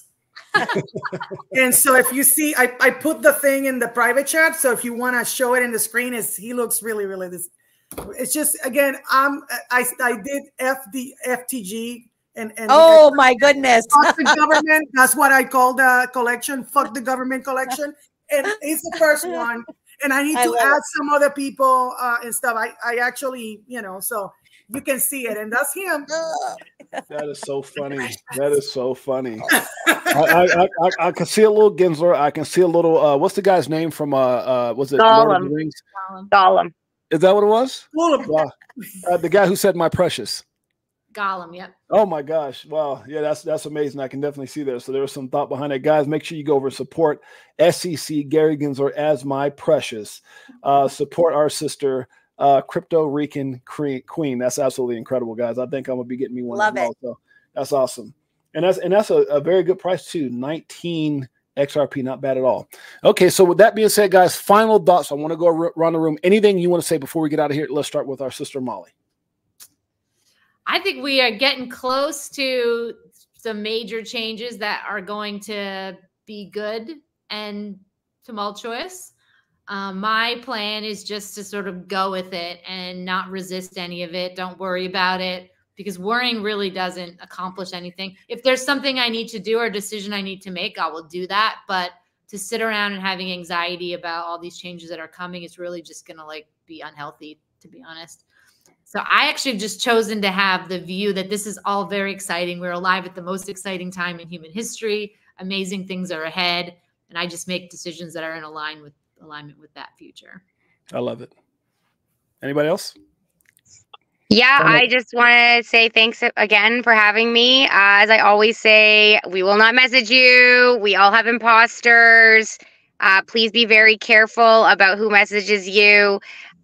[SPEAKER 5] And so if you see, I, I put the thing in the private chat. So if you want to show it in the screen, is he looks really, really this. It's just, again, I'm, I, I did F the F T G and, and
[SPEAKER 3] oh and, my goodness.
[SPEAKER 5] Fuck the government. That's what I call the collection. Fuck the government collection. And it's the first one. And I need I to add it. some other people uh, and stuff. I, I actually, you know, so you can see it, and that's him.
[SPEAKER 1] That is so funny. That is so funny. I, I, I, I can see a little Gensler. I can see a little. Uh, what's the guy's name from? Uh, uh, was it
[SPEAKER 4] Gollum? Gollum.
[SPEAKER 1] Is that what it was?
[SPEAKER 5] Gollum.
[SPEAKER 1] Wow. Uh, the guy who said "my precious."
[SPEAKER 2] Gollum. Yep.
[SPEAKER 1] Oh my gosh! Wow. Yeah, that's that's amazing. I can definitely see there. So there was some thought behind it, guys. Make sure you go over and support S E C Gary Gensler as my precious. Uh, support our sister. Uh, Crypto Rican Queen. That's absolutely incredible, guys. I think I'm gonna be getting me one.
[SPEAKER 3] Love
[SPEAKER 1] as well,
[SPEAKER 3] it.
[SPEAKER 1] So that's awesome, and that's and that's a, a very good price too. nineteen X R P, not bad at all. Okay, so with that being said, guys, final thoughts. I want to go around the room. Anything you want to say before we get out of here? Let's start with our sister Molly.
[SPEAKER 2] I think we are getting close to some major changes that are going to be good and tumultuous. Um, my plan is just to sort of go with it and not resist any of it. Don't worry about it, because worrying really doesn't accomplish anything. If there's something I need to do or a decision I need to make, I will do that. But to sit around and having anxiety about all these changes that are coming is really just going to like be unhealthy, to be honest. So I actually just chosen to have the view that this is all very exciting. We're alive at the most exciting time in human history. Amazing things are ahead. And I just make decisions that are in align with alignment with that future.
[SPEAKER 1] I love it. Anybody else?
[SPEAKER 4] Yeah, I just want to say thanks again for having me. Uh, as I always say, we will not message you. We all have imposters. Uh, please be very careful about who messages you.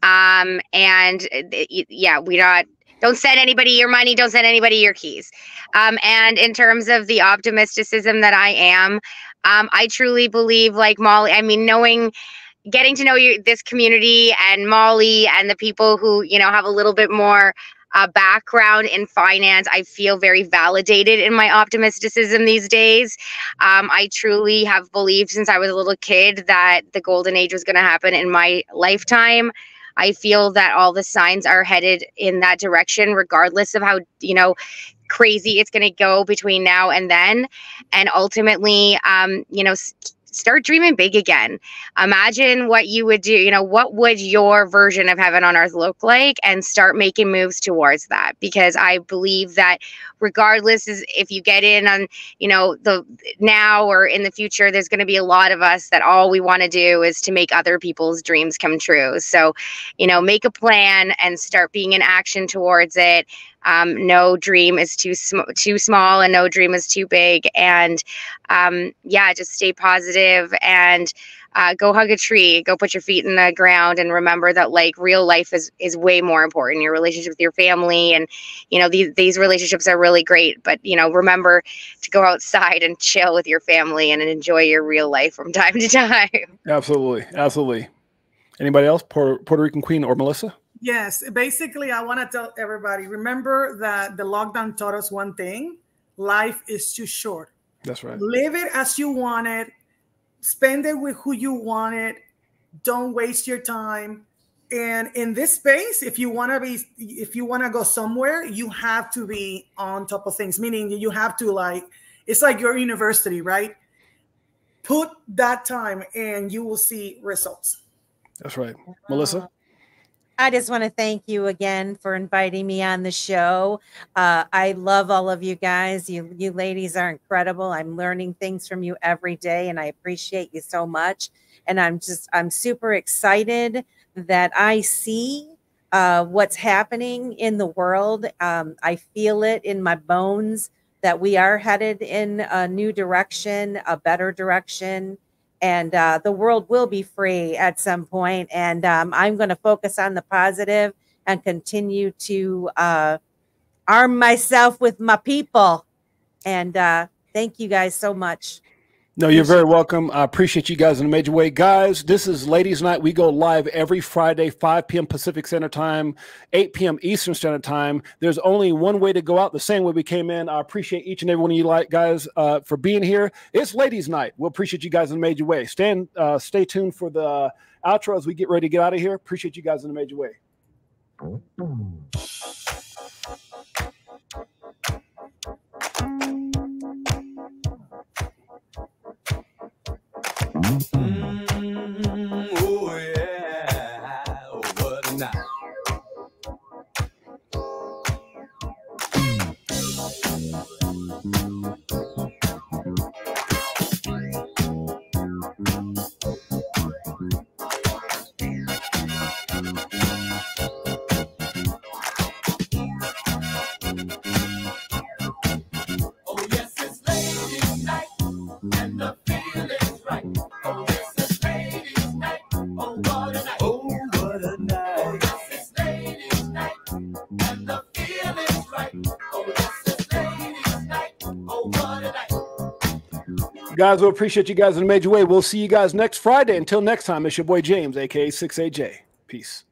[SPEAKER 4] Um, and uh, yeah, we not don't send anybody your money. Don't send anybody your keys. Um, and in terms of the optimisticism that I am, um, I truly believe, like Molly. I mean, knowing. Getting to know you, this community, and Molly, and the people who, you know, have a little bit more uh, background in finance, I feel very validated in my optimisticism these days. Um, I truly have believed since I was a little kid that the golden age was going to happen in my lifetime. I feel that all the signs are headed in that direction, regardless of how, you know, crazy it's going to go between now and then. And ultimately, um, you know, start dreaming big again. Imagine what you would do, you know, what would your version of heaven on earth look like, and start making moves towards that. Because I believe that regardless is if you get in on, you know, the now or in the future, there's going to be a lot of us that all we want to do is to make other people's dreams come true. So, you know, make a plan and start being in action towards it. Um, no dream is too sm too small, and no dream is too big. And um, yeah, just stay positive and uh, go hug a tree, go put your feet in the ground, and remember that like real life is is way more important. Your relationship with your family, and you know these these relationships are really great. But you know, remember to go outside and chill with your family and enjoy your real life from time to time.
[SPEAKER 1] Absolutely, absolutely. Anybody else? Puerto, Puerto Rican Queen or Melissa?
[SPEAKER 5] Yes, basically, I want to tell everybody, remember that the lockdown taught us one thing: life is too short.
[SPEAKER 1] That's right.
[SPEAKER 5] Live it as you want it. Spend it with who you want it. Don't waste your time. And in this space, if you want to be, if you want to go somewhere, you have to be on top of things, meaning you have to like, it's like your university, right? Put that time and you will see results.
[SPEAKER 1] That's right. Melissa?
[SPEAKER 3] I just want to thank you again for inviting me on the show. Uh, I love all of you guys. You, you ladies are incredible. I'm learning things from you every day, and I appreciate you so much. And I'm just, I'm super excited that I see uh, what's happening in the world. Um, I feel it in my bones that we are headed in a new direction, a better direction. And uh, the world will be free at some point. And um, I'm going to focus on the positive and continue to uh, arm myself with my people. And uh, thank you guys so much.
[SPEAKER 1] No, you're very welcome. I appreciate you guys in a major way. Guys, this is Ladies Night. We go live every Friday, five p m Pacific Standard Time, eight p m Eastern Standard Time. There's only one way to go out, the same way we came in. I appreciate each and every one of you like guys uh, for being here. It's Ladies Night. We'll appreciate you guys in a major way. Stand, uh, stay tuned for the outro as we get ready to get out of here. Appreciate you guys in a major way.
[SPEAKER 6] Mm, oh yeah, oh, what a night. Oh yes, it's ladies' night, and the feeling's right. Oh yes, it's ladies' night. Oh what a night. Oh what a night. Oh yes, it's ladies' night, and the feeling's right. Oh yes, it's ladies' night. Oh what a night.
[SPEAKER 1] Guys, we'll appreciate you guys in a major way. We'll see you guys next Friday. Until next time, it's your boy James, aka six A J. Peace.